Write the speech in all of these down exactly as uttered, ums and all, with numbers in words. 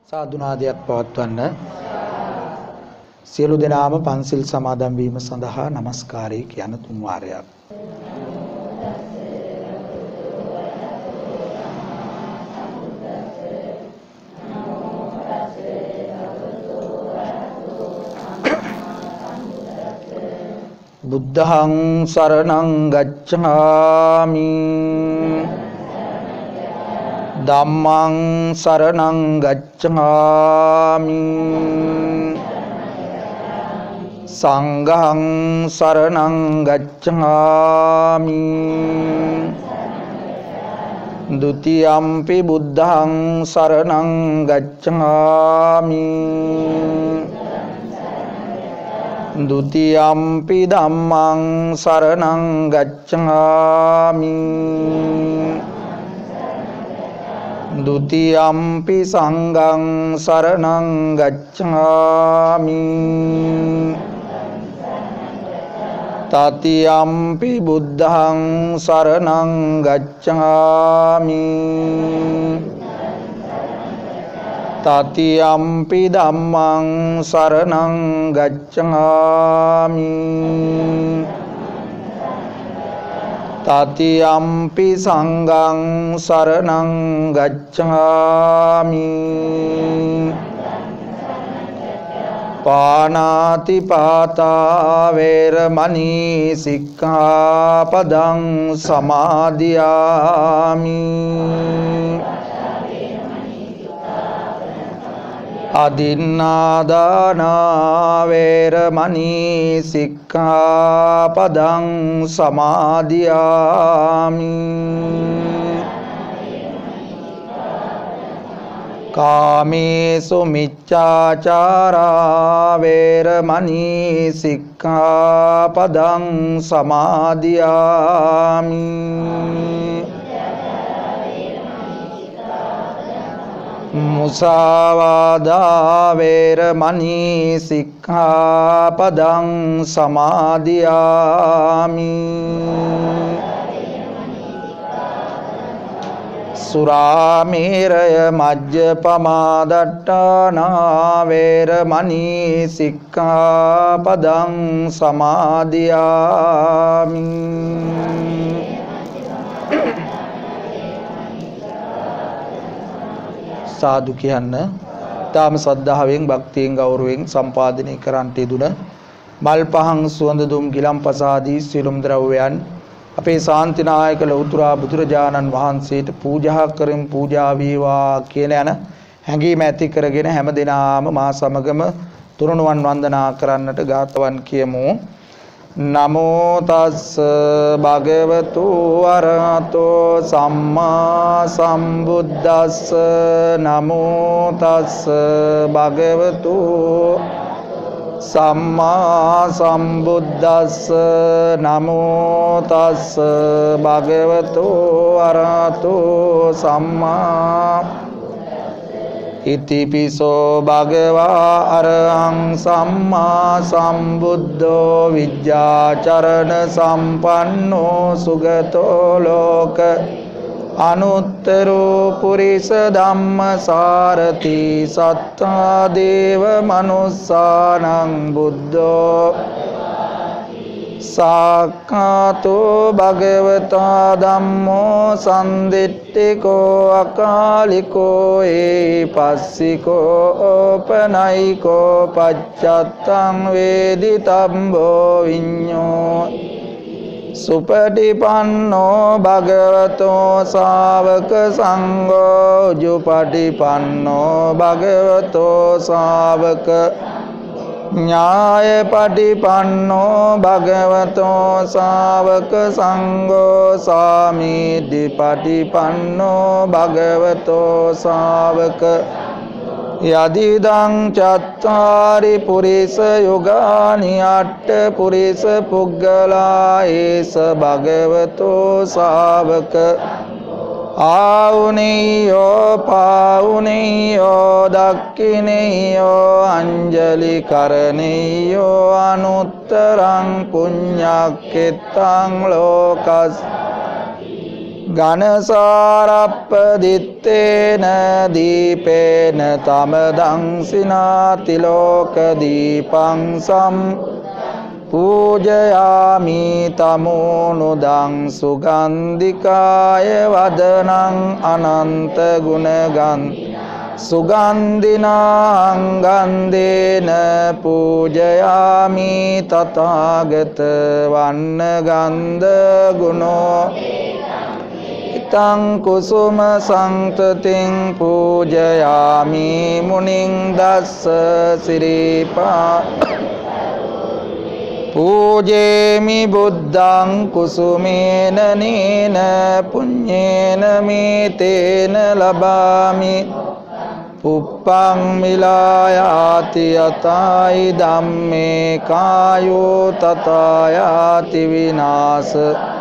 සාදුනාදයක් පවත්වන්න. සියලු දෙනාම පන්සිල් සමාදන් වීම සඳහා নমස්කාරය කියන තුන් වාරයක්. බුද්ධං සරණං ගච්ඡාමි ධම්මං සරණං ගච්ඡාමි සංඝං සරණං ගච්ඡාමි ဒုတိယံ පි බුද්ධං සරණං ගච්ඡාමි ဒုတိယံ පි ධම්මං සරණං ගච්ඡාමි ဒုတိယံ පි සංඝං සරණං ගච්ඡාමි တတိယံ පි බුද්ධං සරණං ගච්ඡාමි တတိယံ පි ධම්මං සරණං ගච්ඡාමි တတိယံ පි සංඝං සරණං ගච්ඡාමි පාණාති පාතා වේරමණී සික්ඛාපදං සමාදියාමි อดินนาดานาเวรมณีสิกขาปดังสมาธิยามิกาเมสุมิจฉาจาราเวรมณีสิกขาปดังสมาธิยามิมุสาวาดาเวรมณีสิกขาปดังสมาธิยามิสุราเมรยมัจจปมาดัตถานาเวรมณีสิกขาปดังสมาธิยามิසාදු කියන්න. තාම සද්ධාවෙන් භක්තියෙන් ගෞරවයෙන් සම්පාදනය කරන්නට යෙදුන මල් පහන් සුවඳ දුම් ගිලම්පස ආදී සියලුම ද්‍රව්‍යයන් අපේ ශාන්තිනායක ලෞතර බුදුරජාණන් වහන්සේට පූජා කරමින් පූජා වේවා කියන යන හැඟීම ඇති කරගෙන හැම දිනාම මා සමගම තුනුරුවන් වන්දනා කරන්නට ගාතවන් කියමු. නමෝ තස්ස භගවතු අරහතෝ සම්මා සම්බුද්දස්ස නමෝ තස්ස භගවතු සම්මා සම්බුද්දස්ස නමෝ තස්ස භගවතු අරහතෝ සම්මා ඉතිපිසෝ භගවා අරහං සම්මා සම්බුද්ධෝ විජ්ජාචරණ සම්පන්නෝ සුගතෝ ලෝක අනුත්තරෝ පුරිස ධම්මසාරති සත්තා දේව මනුස්සානං බුද්ධෝ සාක්ඛාතෝ භගවතා ධම්මෝ සම්දිට්ඨිකෝ අකාලිකෝ ඒපස්සිකෝ ඕපනයිකෝ පච්චත්තං වේදිතම්බෝ විඤ්ඤෝ සුපටිපන්නෝ භගවතෝ ශාවක සංඝෝ උජුපටිපන්නෝ භගවතෝ ශාවක ඥාය පටිපන්නෝ භගවතෝ ශාවක සංඝෝ සාමීති පටිපන්නෝ භගවතෝ ශාවක යදිදං චත්තාරි පුරිස යුගානි අට්ඨ පුරිස පුග්ගලා ඒස භගවතෝ ශාවක ආවුනියෝ පාවුනියෝ දක්ඛිනියෝ අංජලි කරණියෝ අනුත්තරං පුඤ්ඤක්ඛෙත්තං ලෝකස් ඝනසාරප්පදිත්තේන දීපේන තමදං සිනාති ලෝක දීපං සම් පූජයාමි තමෝනුදං සුගන්ධිකාය වදනං අනන්ත ගුණගන් සුගන්ධිනාං ගන්ධේන පූජයාමි තථාගත වන්න ගන්ධ ගුණෝ ඉතං කුසුම සංතතින් පූජයාමි මුනිං දස්ස සිරිපා පූජේමි බුද්ධං කුසුමේන නේන පුඤ්ඤේන මේතේන ලබාමි පුප්පං මිලායාති යතයි ධම්මේ කායෝ තතයාති විනාශ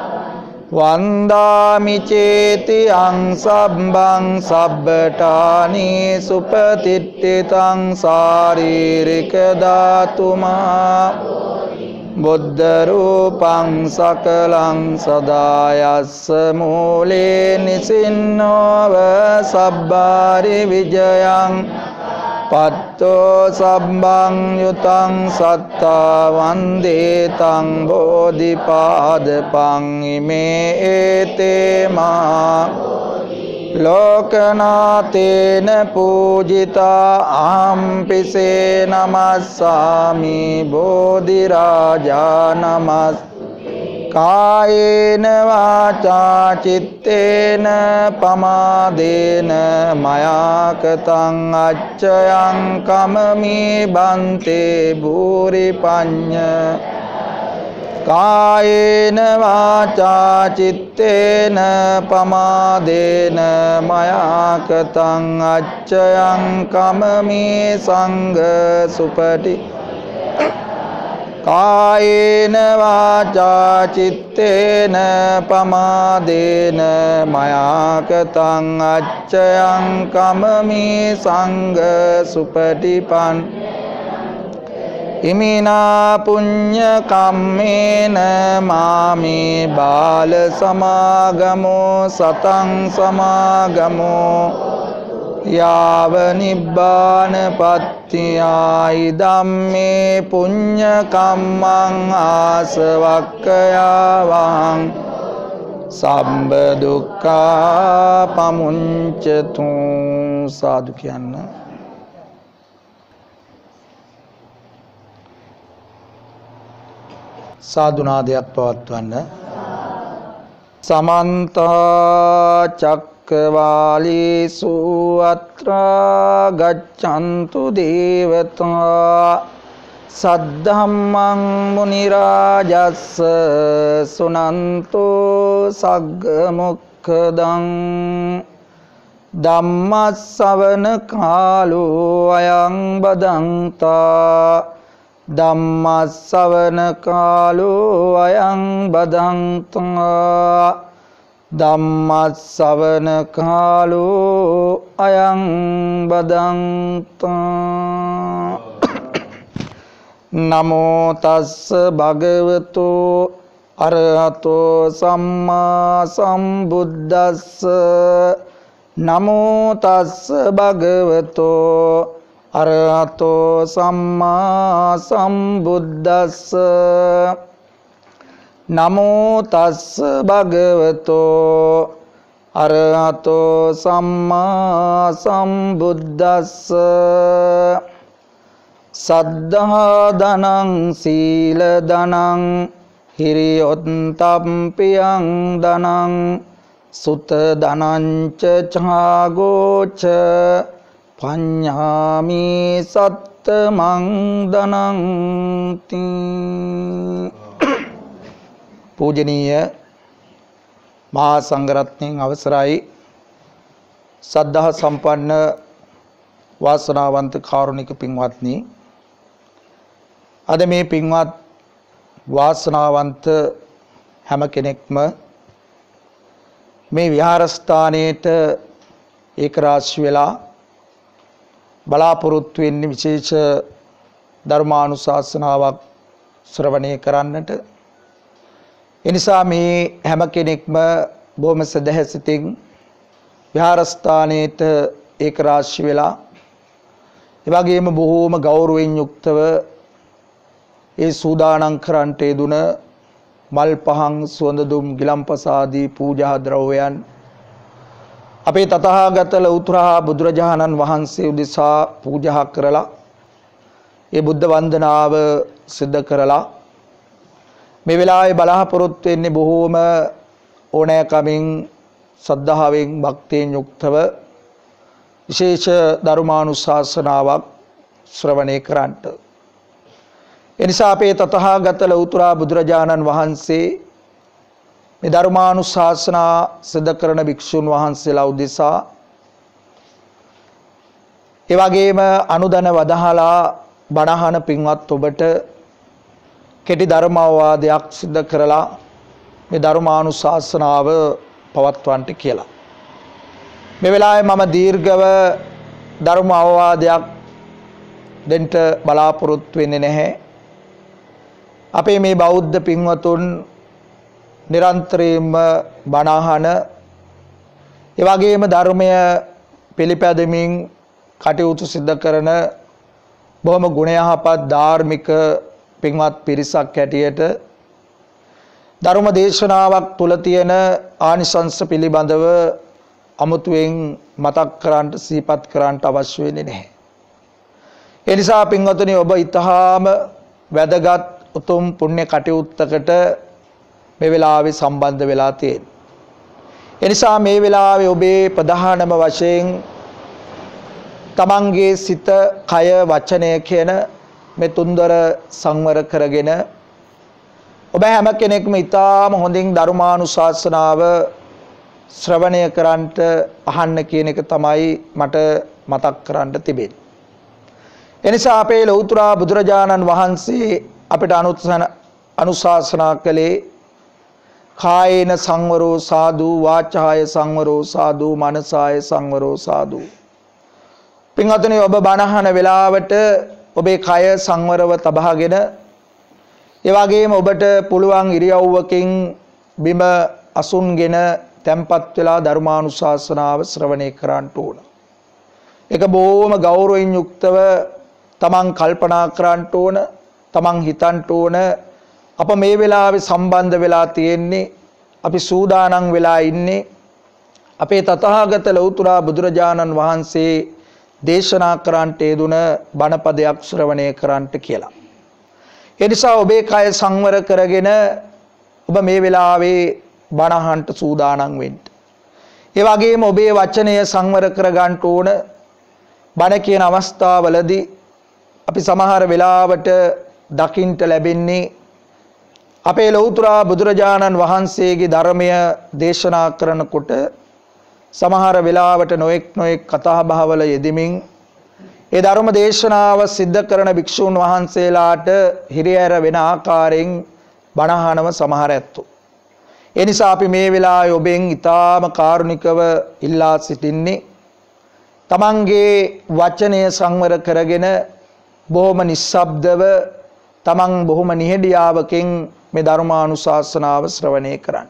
වන්දාමි චේති අං සබ්බං සබ්බඨානි සුපතිට්ඨිතං ශාරීරික ධාතුමා බුද්ධ රූපං සකලං සදායස්ස මූලේ නිසින්නෝව සබ්බාරි විජයං පත්තෝ සබ්බං යුතං සත්තා වන්දේ තං බෝධිපාදපං ඉමේ ඒතේ මා ලෝකනාතේන පූජිතා අහම්පිසේ නමස්සාමි බෝධිරාජා නමස් කායේන වාචා චිත්තේන පමාදේන මයාකතං අච්චයං කමමි බන්තේ භූරි පඤ්ඤ කායේන වාචා චිත්තේන පමාදේන මයාකතං අච්චයං කමමි සංඝ සුපටි කායේන වාචා චිත්තේන පමාදේන මයාකතං අච්චයං කමමි සංඝ සුපටිපන් ඉමිනා පුඤ්ඤ කම්මේන මාමේ බාල සමාගමෝ සතං සමාගමෝ යාව නිබ්බාන පත්තියයි ධම්මේ පුඤ්ඤ කම්මං ආසවක්ඛයාවං සම්බ දුක්ඛා පමුඤ්චතු සාදු කියන්න. සාදුනාදයක් පවත්වන්න. සමන්ත චක්කවාලේසු අත්‍රා ගච්ඡන්තු දේවතා සද්ධම්මං මුනි රාජස්ස සුනන්තෝ සග්ග මොක්ඛදං ධම්මස්සවන කාලෝ අයං බදන්තා ධම්මස්සවන කාලෝ අයං බදන්තා ධම්මස්සවන කාලෝ අයං බදන්තා නමෝ තස්ස භගවතු අරහතෝ සම්මා සම්බුද්දස්ස නමෝ තස්ස භගවතු අරහතෝ සම්මා සම්බුද්දස්ස නමෝ තස්ස භගවතෝ අරහතෝ සම්මා සම්බුද්දස්ස සද්ධා ධනං සීල ධනං හිරියොත්තම්පියං ධනං සුත ධනං ච ඡාගෝච පඤ්ඤාමි සත්තමං ධනං තී. පූජනීය මහා සංඝරත්නයන් අවසරයි සද්ධා සම්පන්න වාසනාවන්ත කාරුණික පින්වත්නි, අද මේ පින්වත් වාසනාවන්ත හැම කෙනෙක්ම මේ විහාරස්ථානයේට ඒකරාශී වෙලා බලාපොරොත්තු වෙන්නේ විශේෂ ධර්මානුශාසනාවක් ශ්‍රවණය කරන්නට. එනිසා මේ හැම කෙනෙක්ම බොහොම සදහැසිතින් විහාරස්ථානයේට ඒක රාශි වෙලා ඒ වගේම බොහෝම ගෞරවයෙන් යුක්තව ඒ සූදානම් කරන්ට යෙදුන මල් පහන් සුවඳ දුම් ගිලම්පස ආදී පූජා ද්‍රව්‍යයන් අපේ තථාගත ලෞතර බුදුරජාණන් වහන්සේ උදෙසා පූජා කරලා ඒ බුද්ධ වන්දනාව සිද්ධ කරලා මේ වෙලාවේ බලාපොරොත්තු වෙන්නේ බොහෝම ඕනෑකමින් ශ්‍රද්ධාවෙන් භක්තියෙන් යුක්තව විශේෂ ධර්මානුශාසනාවක් ශ්‍රවණය කරන්නට. එනිසා අපේ තථාගත ලෞතර බුදුරජාණන් වහන්සේ මේ ධර්මානුශාසනා සිද්ධ කරන භික්ෂුන් වහන්සේලා උදෙසා ඒ වගේම අනුදන වදහලා බණහන පින්වත් ඔබට කෙටි ධර්මාවාදයක් සිද්ධ කරලා මේ ධර්මානුශාසනාව පවත්වන්නට කියලා. මේ වෙලාවේ මම දීර්ඝව ධර්ම අවවාදයක් දෙන්න බලාපොරොත්තු වෙන්නේ නැහැ. අපේ මේ බෞද්ධ පින්වතුන් නිරන්තරයෙන්ම බණ අහන ඒ වගේම ධර්මය පිළිපැදමින් කටයුතු සිදු කරන බොහොම ගුණයහපත් ධාර්මික පින්වත් පිරිසක් හැටියට ධර්ම දේශනාවක් තුල තියෙන ආනිසංස පිළිබඳව අමුතුවෙන් මතක් කරන්නට සිහිපත් කරන්නට අවශ්‍ය වෙන්නේ නැහැ. ඒ නිසා පින්වතුනි ඔබ ඊටාම වැදගත් උතුම් පුණ්‍ය කටයුත්තකට මේ වෙලාවේ සම්බන්ධ වෙලා තියෙනවා. ඒ නිසා මේ වෙලාවේ ඔබේ ප්‍රධානම වශයෙන් තමන්ගේ සිත, කය, වචනය කියන මේ තුන්දර සංවර කරගෙන ඔබ හැම කෙනෙක්ම ඊටාම හොඳින් ධර්මානුශාසනාව ශ්‍රවණය කරන්නට අහන්න කියන එක තමයි මට මතක් කරන්න තිබෙන්නේ. එනිසා අපේ ලෞතර බුදුරජාණන් වහන්සේ අපිට අනුශාසනා කළේ කායේන සංවරෝ සාදු, වාචාය සංවරෝ සාදු, මනසාය සංවරෝ සාදු. පින්වතුනි ඔබ බණහන වෙලාවට ඔබේ කය සංවරව තබාගෙන ඒ වගේම ඔබට පුළුවන් ඉරියව්වකින් බිම අසුන්ගෙන තැම්පත් වෙලා ධර්මානුශාසනාව ශ්‍රවණය කරන්න ඕන. ඒක බොහොම ගෞරවයෙන් යුක්තව තමන් කල්පනා කරන්න ඕන, තමන් හිතන්න ඕන අප මේ වෙලාවේ සම්බන්ධ වෙලා තියෙන්නේ, අපි සූදානම් වෙලා ඉන්නේ අපේ තථාගත ලෞතර බුදුරජාණන් වහන්සේ දේශනා කරන්නට යෙදුන බණපදයක් ශ්‍රවණය කරන්නට කියලා. ඒ නිසා ඔබේ කය සංවර කරගෙන ඔබ මේ වෙලාවේ බණ අහන්නට සූදානම් වෙන්න. ඒ වගේම ඔබේ වචනය සංවර කර ගන්න ඕන. බණ කියන අවස්ථාවවලදී අපි සමහර වෙලාවට දකින්ට ලැබෙන්නේ අපේ ලෞතර බුදුරජාණන් වහන්සේගේ ධර්මය දේශනා කරනකොට සමහර වෙලාවට නොඑක් නොඑක් කතා බහවල යෙදෙමින් ඒ ධර්ම දේශනාව සිද්ධ කරන භික්ෂුන් වහන්සේලාට හිරිහැර වෙන ආකාරයෙන් බණ අහනව සමහර ඇත්තෝ. ඒ නිසා අපි මේ වෙලාවේ ඔබෙන් ඊටාම කාරුණිකව ඉල්ලා සිටින්නේ තමන්ගේ වචනය සංවර කරගෙන බොහොම නිස්සබ්දව තමන් බොහොම නිහඬියාවකින් මේ ධර්මානුශාසනාව ශ්‍රවණය කරන්න.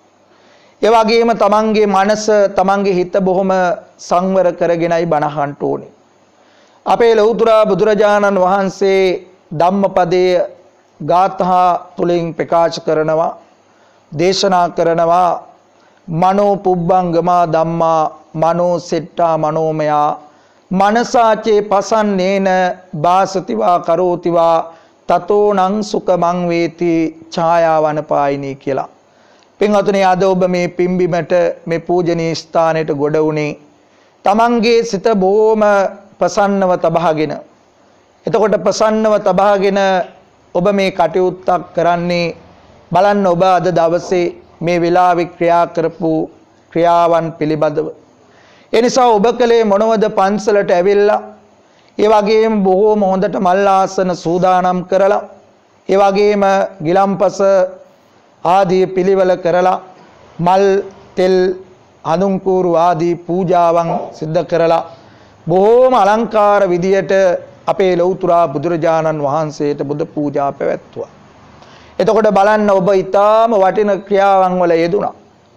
ඒ වගේම තමන්ගේ මනස, තමන්ගේ හිත බොහොම සංවර කරගෙනයි බණ අහන්න ඕනේ. අපේ ලෞතර බුදුරජාණන් වහන්සේ ධම්මපදයේ ගාථා තුලින් ප්‍රකාශ කරනවා, දේශනා කරනවා මනෝ පුබ්බංගමා ධම්මා මනෝ සෙට්ටා මනෝමයා මනසාචේ පසන්නේන බාසතිවා කරෝතිවා තතෝනං සුඛමං වේති ඡායාවනපායිනී කියලා. පින්වතුනි අද ඔබ මේ පිම්බිමට මේ පූජනීය ස්ථානයට ගොඩ වුණේ තමන්ගේ සිත බොහොම ප්‍රසන්නව තබාගෙන. එතකොට ප්‍රසන්නව තබාගෙන ඔබ මේ කටයුත්තක් කරන්නේ බලන්න ඔබ අද දවසේ මේ වෙලාවේ ක්‍රියා කරපු ක්‍රියාවන් පිළිබඳව. ඒ නිසා ඔබ කලේ මොනවද? පන්සලට ඇවිල්ලා ඒ වගේම බොහෝම හොඳට මල් ආසන සූදානම් කරලා ඒ වගේම ගිලම්පස ආදී පිළිවෙල කරලා මල් තෙල් අනුන්කූරු ආදී පූජාවන් සිද්ධ කරලා බොහෝම අලංකාර විදියට අපේ ලෞතර බුදුරජාණන් වහන්සේට බුදු පූජා පැවැත්වුවා. එතකොට බලන්න ඔබ ඊටාම වටින ක්‍රියාවන් වල යෙදුණා.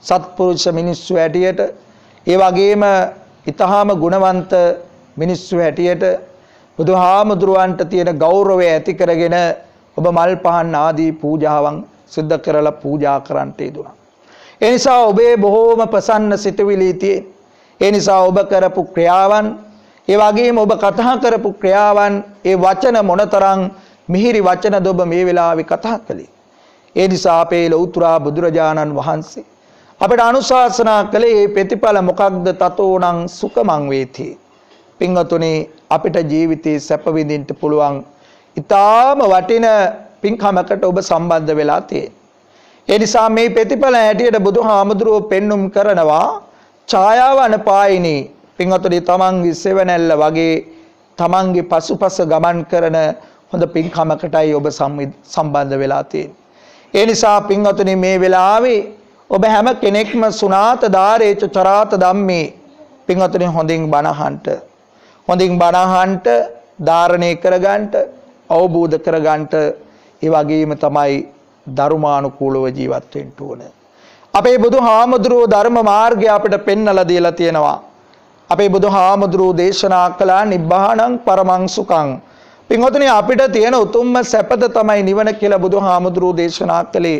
සත්පුරුෂ මිනිස්සු හැටියට, ඒ වගේම ඊටාම ගුණවන්ත මිනිස්සු හැටියට බුදුහාමුදුරුවන්ට තියෙන ගෞරවය ඇති කරගෙන ඔබ මල් පහන් ආදී පූජාවන් සිද්ධ කරලා පූජා කරන්නට යෙදුණා. ඒ නිසා ඔබේ බොහෝම ප්‍රසන්න සිතුවිලි තියෙන. ඒ නිසා ඔබ කරපු ක්‍රියාවන්, ඒ වගේම ඔබ කතා කරපු ක්‍රියාවන්, ඒ වචන මොනතරම් මිහිරි වචනද ඔබ මේ වෙලාවේ කතා කළේ. ඒ නිසා අපේ ලෞතර බුදුරජාණන් වහන්සේ අපට අනුශාසනා කළේ මේ ප්‍රතිඵල මොකක්ද? තතෝණං සුඛමං වේති. පින්වතුනි, අපිට ජීවිතේ සැප විඳින්න පුළුවන් ඊටාම වටින පින්කමකට ඔබ සම්බන්ධ වෙලා තියෙනවා. ඒ නිසා මේ ප්‍රතිඵල හැටියට බුදුහාමුදුරුවෝ පෙන්눔 කරනවා ඡායාවන පායිනී. පින්වතුනි, තමන්ගේ සෙවණැල්ල වගේ තමන්ගේ පසුපස ගමන් කරන හොඳ පින්කමකටයි ඔබ සම්බන්ධ වෙලා තියෙන්නේ. ඒ නිසා පින්වතුනි, මේ වෙලාවේ ඔබ හැම කෙනෙක්ම සුනාත ධාරේච චරාත ධම්මේ. පින්වතුනි, හොඳින් බණ අහන්න, හොඳින් බණ අහන්න, ධාරණය කරගන්න, අවබෝධ කරගන්න, ඒ වගේම තමයි ධර්මානුකූලව ජීවත් වෙන්න ඕන. අපේ බුදුහාමුදුරුවෝ ධර්ම මාර්ගය අපිට පෙන්වලා දීලා තියෙනවා. අපේ බුදුහාමුදුරුවෝ දේශනා කළා නිබ්බාණං පරමං සුඛං. පින්වතුනි, අපිට තියෙන උතුම්ම සැපත තමයි නිවන කියලා බුදුහාමුදුරුවෝ දේශනා කළේ.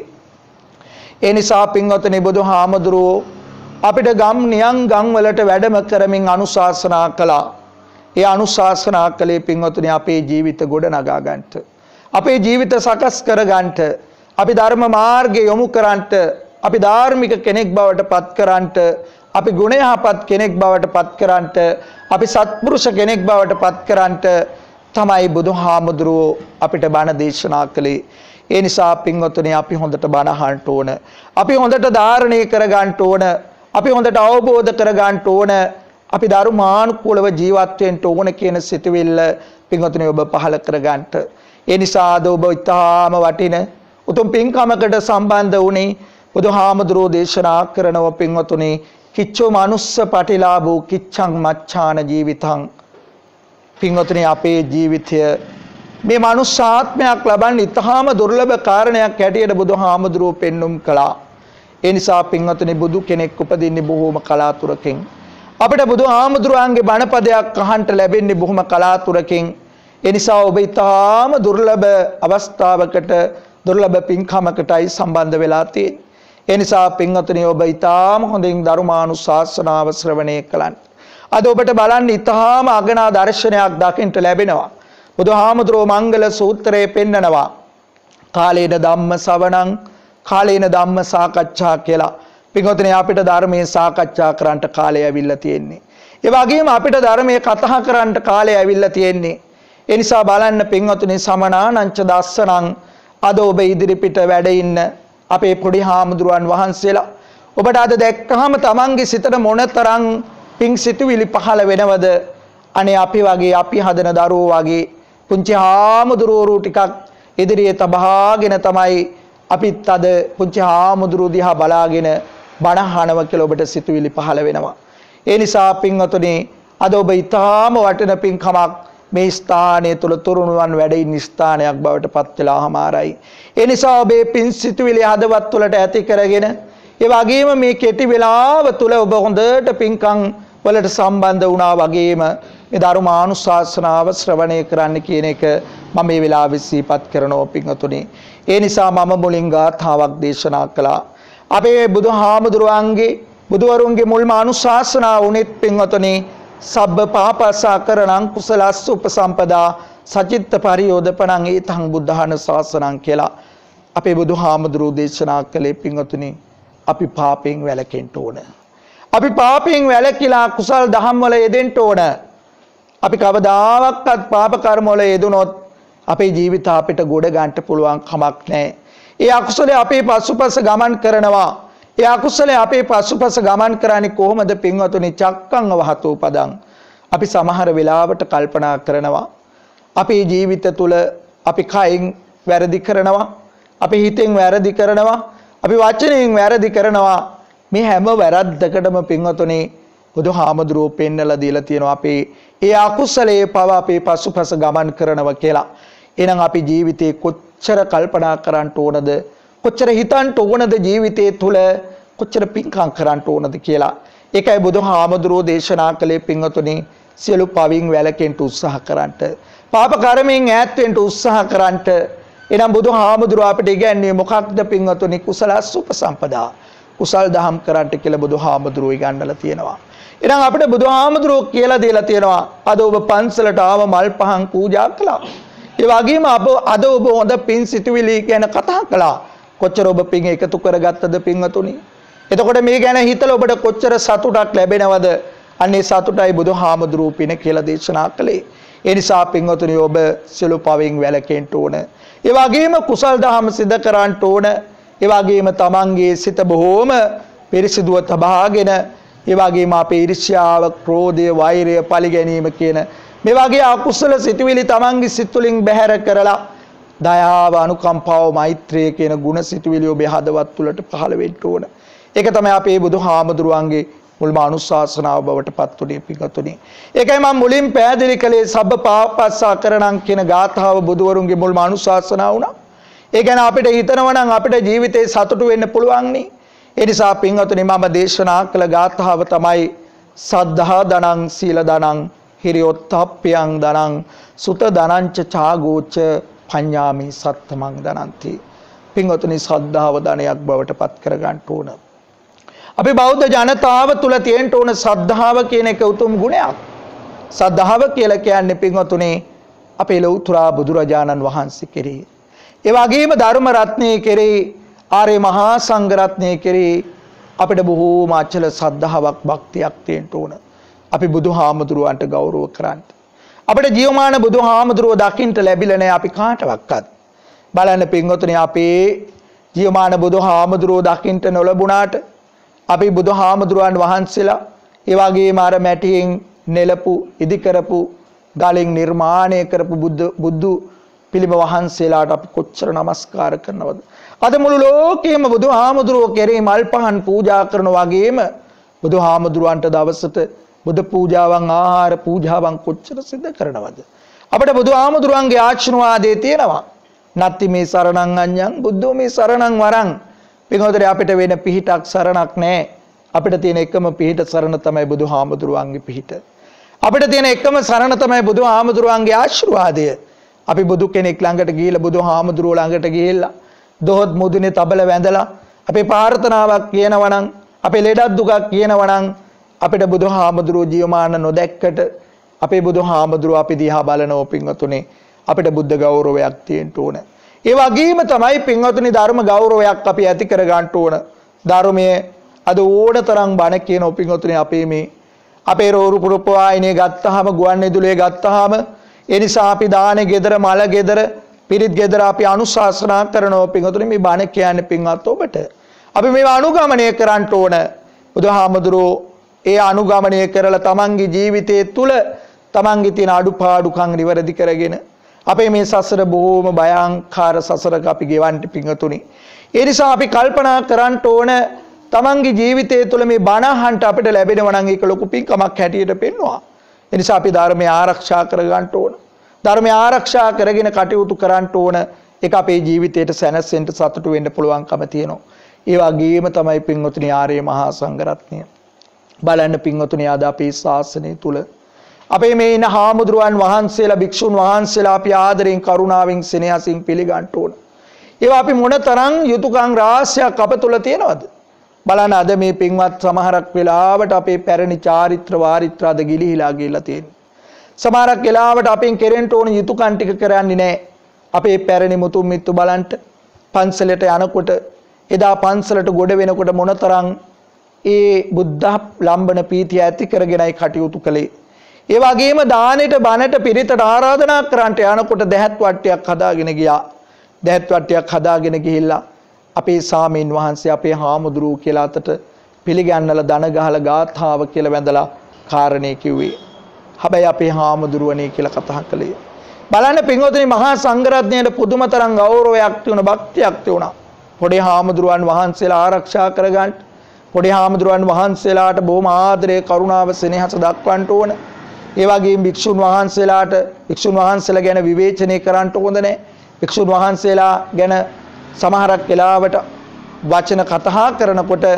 ඒ නිසා පින්වතුනි, බුදුහාමුදුරුවෝ අපිට ගම් නියං ගම් වලට වැඩම කරමින් අනුශාසනා කළා. ඒ අනුශාසනා කළේ පින්වතුනි අපේ ජීවිත ගොඩ නගා ගන්නට, අපේ ජීවිත සකස් කර ගන්නට, අපි ධර්ම මාර්ගයේ යොමු කරන්නට, අපි ධාර්මික කෙනෙක් බවට පත් කරන්නට, අපි ගුණ යහපත් කෙනෙක් බවට පත් කරන්නට, අපි සත්පුරුෂ කෙනෙක් බවට පත් කරන්නට තමයි බුදුහාමුදුරුවෝ අපිට බණ දේශනා කළේ. ඒ නිසා පින්වතුනි, අපි හොඳට බණ අහන්න ඕන, අපි හොඳට ධාරණය කර ගන්න ඕන, අපි හොඳට අවබෝධ කර ගන්න ඕන, අපි ධර්මානුකූලව ජීවත් වෙන්න ඕන කියන සිතුවිල්ල පින්වතුනි ඔබ පහල කර ගන්නට. ඒ නිසා අද ඔබ ඉතාම වටින උතුම් පින්කමකට සම්බන්ධ වුණේ. බුදුහාමුදුරුවෝ දේශනා කරනව පින්වතුනි, කිච්චෝ මනුස්ස පටිලාභෝ කිච්ඡං මච්ඡාන ජීවිතං. පින්වතුනි, අපේ ජීවිතය මේ මනුෂ්‍යාත්මයක් ලබන්න ඉතාම දුර්ලභ කාරණයක් හැටියට බුදුහාමුදුරුවෝ පෙන්눔 කළා. ඒ නිසා පින්වතුනි, බුදු කෙනෙක් උපදින්නේ බොහෝම කලාතුරකින්. අපිට බුදුහාමුදුරුවන්ගේ බණපදයක් අහන්න ලැබෙන්නේ බොහොම කලාතුරකින්. ඒ නිසා ඔබ ඉතාම දුර්ලභ අවස්ථාවකට, දුර්ලභ පින්කමකටයි සම්බන්ධ වෙලා තියෙන්නේ. ඒ නිසා පින්වතුනි, ඔබ ඉතාම හොඳින් ධර්මානුශාසනාව ශ්‍රවණය කළා. අද ඔබට බලන්න ඉතාම අගනා දර්ශනයක් දකින්න ලැබෙනවා. බුදුහාමුදුරුවෝ මංගල සූත්‍රයේ පෙන්නනවා කාලේන ධම්ම ශ්‍රවණං කාලේන ධම්ම සාකච්ඡා කියලා. පින්වතුනි, අපිට ධර්මයේ සාකච්ඡා කරන්න කාලය ඇවිල්ලා තියෙන්නේ. ඒ වගේම අපිට ධර්මයේ කතා කරන්න කාලය ඇවිල්ලා තියෙන්නේ. ඒ නිසා බලන්න පින්වතුනි, සමනානංච දස්සනං. අද ඔබ ඉදිරිපිට වැඩ ඉන්න අපේ පොඩි හාමුදුරුවන් වහන්සේලා ඔබට අද දැක්කහම තමන්ගේ සිතට මොනතරම් පිං සිතුවිලි පහළ වෙනවද? අනේ අපි වගේ, අපි හදන දරුවෝ වගේ පුංචි හාමුදුරුවෝ ටිකක් ඉදිරියේ තබාගෙන තමයි අපිත් අද පුංචි හාමුදුරුවෝ දිහා බලාගෙන බණ අහනවා කියලා ඔබට සිතුවිලි පහළ වෙනවා. ඒ නිසා පින්වතුනි, අද ඔබ ඊටාම වටින පින්කමක් මේ ස්ථානයේ තුල තුරුණුවන් වැඩ ඉන්න ස්ථානයක් බවට පත් වෙලා හමාරයි. ඒ නිසා ඔබේ පින් සිතුවිලි හදවත් තුලට ඇති කරගෙන, ඒ වගේම මේ කෙටි වෙලාව තුල ඔබ හොඳට පින්කම් වලට සම්බන්ධ වුණා වගේම මේ ධර්මානුශාසනාව ශ්‍රවණය කරන්න කියන එක මම මේ වෙලාවේ සිහිපත් කරනවා පින්වතුනි. ඒ නිසා මම මුලින් ගාථාවක් දේශනා කළා. අපේ බුදුහාමුදුරුවන්ගේ බුදුවරුන්ගේ මුල්ම අනුශාසනාව උනේත් පින්වතුනි, සබ්බ පාපසකරණං කුසලස්ස උපසම්පදා සචිත්ත පරියෝදපණං ඒතං බුද්ධාන ශාසනං කියලා. අපේ බුදුහාමුදුරුවෝ දේශනා කළේ පින්වතුනි, අපි පාපයෙන් වැළකෙන්න ඕන. අපි පාපයෙන් වැළකීලා කුසල් දහම් වල යෙදෙන්න ඕන. අපි කවදාවත් පාප කර්ම වල යෙදුනොත් අපේ ජීවිත අපිට ගොඩ ගන්න පුළුවන් කමක් නැහැ. ඒ අකුසලයේ අපේ පසුපස ගමන් කරනවා. ඒ අකුසලයේ අපේ පසුපස ගමන් කරන්නේ කොහොමද පින්වතුනි? චක්කං වහතෝ පදං. අපි සමහර වෙලාවට කල්පනා කරනවා අපේ ජීවිත තුල අපි කයින් වැරදි කරනවා, අපි හිතෙන් වැරදි කරනවා, අපි වචනයෙන් වැරදි කරනවා. මේ හැම වැරද්දකටම පින්වතුනි බුදුහාමුදුරුවෝ පෙන්නලා දීලා තියෙනවා අපේ ඒ අකුසලයේ පව අපේ පසුපස ගමන් කරනවා කියලා. එහෙනම් අපි ජීවිතේ කොච්චර කල්පනා කරන්න ඕනද? කොච්චර හිතන්න ඕනද? ජීවිතයේ තුල කොච්චර පින්කම් කරන්න ඕනද කියලා. ඒකයි බුදුහාමුදුරුවෝ දේශනා කළේ පින්වතුනි සියලු පවින් වැළකෙන්න උත්සාහ කරන්නට. පාප කර්මයෙන් ඈත් වෙන්න උත්සාහ කරන්නට. එනම් බුදුහාමුදුරුවෝ අපිට ඉගැන්වුවේ මොකක්ද පින්වතුනි? කුසලස් උපසම්පදා. කුසල් දහම් කරන්නට කියලා බුදුහාමුදුරුවෝ ඉගන්වලා තියෙනවා. එහෙනම් අපිට බුදුහාමුදුරුවෝ කියලා දීලා තියෙනවා අද ඔබ පන්සලට ආව මල් පහන් පූජා කළා. ඒ වගේම අද ඔබ හොඳ පින් සිතුවිලි ගැන කතා කළා. කොච්චර ඔබ පින් එකතු කරගත්තද පින්වතුනි? එතකොට මේ ගැන හිතලා ඔබට කොච්චර සතුටක් ලැබෙනවද? අන්නේ සතුටයි බුදුහාමුදුරුවෝ පින කියලා දේශනා කළේ. ඒ නිසා පින්වතුනි ඔබ සියලු පවෙන් වැළකෙන්න ඕන. ඒ වගේම කුසල් දහම් සිද්ධ කරන්න ඕන. ඒ වගේම තමන්ගේ සිත බොහෝම පිරිසිදුව තබාගෙන ඒ වගේම අපේ ඊර්ෂ්‍යාව, ක්‍රෝධය, වෛරය, පරිගැනීම කියන මේ වගේ අකුසල සිතුවිලි තමන්ගේ සිත් තුළින් බැහැර කරලා දයාව, අනුකම්පාව, මෛත්‍රිය කියන ගුණ සිතුවිලි ඔබේ හදවත් තුළට පහළ වෙන්න ඕන. ඒක තමයි අපේ බුදුහාමුදුරුවන්ගේ මුල්ම අනුශාසනාව බවට පත් වුණේ පිටුතුනි. ඒකයි මම මුලින් පැහැදිලි කළේ සබ්බ පාපස්සා කරණං කියන ගාථාව බුදුවරුන්ගේ මුල්ම අනුශාසනාව වුණා. ඒ ගැන අපිට හිතනවා නම් අපිට ජීවිතේ සතුටු වෙන්න පුළුවන් නේ. ඒ නිසා පින්වතුනි මම දේශනා කළ ගාථාව තමයි සද්ධා දනං සීල දනං හිරියොත්ථප්පයං දනං සුත දනංච චාගෝච පඤ්ඤාමි සත්තමං දනන්ති. පින්වතුනි ශ්‍රද්ධාව ධනයක් බවට පත් කර ගන්න ඕන. අපි බෞද්ධ ජනතාව තුල තියෙන්න ඕන ශ්‍රද්ධාව කියන එක උතුම් ගුණයක්. ශ්‍රද්ධාව කියලා කියන්නේ පින්වතුනි අපේ ලෞතර බුදුරජාණන් වහන්සේ කෙරෙහි, ඒ වගේම ධර්ම රත්නයේ කෙරෙහි, ආර්ය මහා සංඝ රත්නයේ කෙරෙහි අපිට බොහෝම අචල ශ්‍රද්ධාවක්, භක්තියක් තියෙන්න ඕන. අපි බුදුහාමුදුරුවන්ට ගෞරව කරන්න. අපිට ජීවමාන බුදුහාමුදුරුවෝ දකින්න ලැබිලා නැහැ අපි කාටවත්. බලන්න පින්වතුනි අපේ ජීවමාන බුදුහාමුදුරුවෝ දකින්න නොලැබුණාට අපි බුදුහාමුදුරුවන් වහන්සේලා ඒ වගේම අර මැටියෙන් නෙලපු, ඉදි කරපු, ගලින් නිර්මාණය කරපු බුදු බුදු පිළිම වහන්සේලාට අපි කොච්චර නමස්කාර කරනවද? අද මුළු ලෝකෙම බුදුහාමුදුරුවෝ කෙරෙහි මල් පහන් පූජා කරන වගේම බුදුහාමුදුරුවන්ට දවසට බුදු පූජාවන්, ආහාර පූජාවන් කොච්චර සිද්ධ කරනවද? අපිට බුදුහාමුදුරුවන්ගේ ආශිර්වාදයේ තියෙනවා. නත්ති මේ සරණං අඤ්ඤං බුද්ධෝ මේ සරණං වරං. පින්වතුනි අපිට වෙන පිහිටක් සරණක් නැහැ. අපිට තියෙන එකම පිහිට සරණ තමයි බුදුහාමුදුරුවන්ගේ පිහිට. අපිට තියෙන එකම සරණ තමයි බුදුහාමුදුරුවන්ගේ ආශිර්වාදය. අපි බුදු කෙනෙක් ළඟට ගිහිල්ලා බුදුහාමුදුරුවෝ ළඟට ගිහිල්ලා දොහොත් මුදුනේ තබල වැඳලා අපේ ප්‍රාර්ථනාවක් කියනවා නම්, අපේ ලෙඩක් දුකක් කියනවා නම් අපිට බුදුහාමුදුරුවෝ ජීවමාන නොදැක්කට අපේ බුදුහාමුදුරුවෝ අපි දිහා බලනෝ පින්වතුනි අපිට බුද්ධ ගෞරවයක් තියෙන්න ඕන. ඒ වගේම තමයි පින්වතුනි ධර්ම ගෞරවයක් අපි ඇති කර ගන්න ඕන. ධර්මයේ අද ඕනතරම් බණ කියන පින්වතුනි අපේ මේ අපේ රෝරු පුරපවායිනේ ගත්තාම, ගුවන් විදුලියේ ගත්තාම, ඒ නිසා අපි දානේ ගෙදර, මල ගෙදර, පිරිත් ගෙදර අපි අනුශාසනා කරනවා පින්වතුනි මේ බණ කියන්නේ පින්වත් ඔබට. අපි මේවා අනුගමනය කරන්න ඕන. බුදුහාමුදුරුවෝ ඒ අනුගමනය කරලා තමන්ගේ ජීවිතයේ තුල තමන්ගේ තියෙන අඩුපාඩුකම් නිවැරදි කරගෙන අපේ මේ සසර බොහෝම භයංකාර සසරක අපි ගෙවන්න පිංගතුනි. ඒ නිසා අපි කල්පනා කරන්න ඕන තමන්ගේ ජීවිතය තුළ මේ බණ අහන්න අපිට ලැබෙනවා නම් ඒක ලොකු පිංකමක් හැටියට පෙන්වනවා. ඒ නිසා අපි ධර්මය ආරක්ෂා කර ගන්න ඕන. ධර්මය ආරක්ෂා කරගෙන කටයුතු කරන්න ඕන. ඒක අපේ ජීවිතයට සැනසෙන්න, සතුටු වෙන්න පුළුවන්කම තියෙනවා. ඒ වගේම තමයි පින්වතුනි ආර්ය මහා සංඝරත්නය. බලන්න පින්වතුනි අද අපේ ශාසනය තුල අපේ මේ ඉන්න හාමුදුරුවන් වහන්සේලා, භික්ෂුන් වහන්සේලා අපි ආදරෙන්, කරුණාවෙන්, සෙනෙහසින් පිළිගන්න ඕන. ඒවා අපි මොනතරම් යුතුයකම් රාශියක් අප තුල තියෙනවද? බලන්න අද මේ පින්වත් සමහරක් වෙලාවට අපේ පැරණි චාරිත්‍ර වාරිත්‍ර අද ගිලිහිලා ගිහිල්ලා තියෙනවා. සමහරක් වෙලාවට අපෙන් කෙරෙන්න ඕන යුතුයකම් ටික කරන්නේ නැහැ. අපේ පැරණි මුතුන් මිත්තු බලන්න පන්සලට යනකොට, එදා පන්සලට ගොඩ වෙනකොට මොනතරම් ඒ බුද්ධ ලම්බන පීතිය ඇති කරගෙනයි කටයුතු කළේ. ඒ වගේම දානෙට, බණට, පිරිතට ආරාධනා කරන්නට යනකොට දැහත් වට්ටියක් හදාගෙන ගියා. දැහත් වට්ටියක් හදාගෙන ගිහිල්ලා අපේ සාමීන් වහන්සේ, අපේ හාමුදුරුවෝ කියලා අතට පිළිගන්නලා දන ගහලා ගාථාව කියලා වැඳලා කාරණේ කිව්වේ. හැබැයි අපේ හාමුදුරුවනේ කියලා කතා කළේ. බලන්න පින්වතුනි මහා සංඝරත්නයට පුදුමතරම් ගෞරවයක් තියුණ, භක්තියක් තියුණා. පොඩි හාමුදුරුවන් වහන්සේලා ආරක්ෂා කරගන්න, පොඩි හාමුදුරුවන් වහන්සේලාට බොහොම ආදරේ, කරුණාව, සෙනෙහස දක්වන්න ඕන. ඒ වගේම භික්ෂුන් වහන්සේලාට භික්ෂුන් වහන්සේලා ගැන විවේචනය කරන්න හොඳ නැහැ. භික්ෂුන් වහන්සේලා ගැන සමහරක් වෙලාවට වචන කතා කරනකොට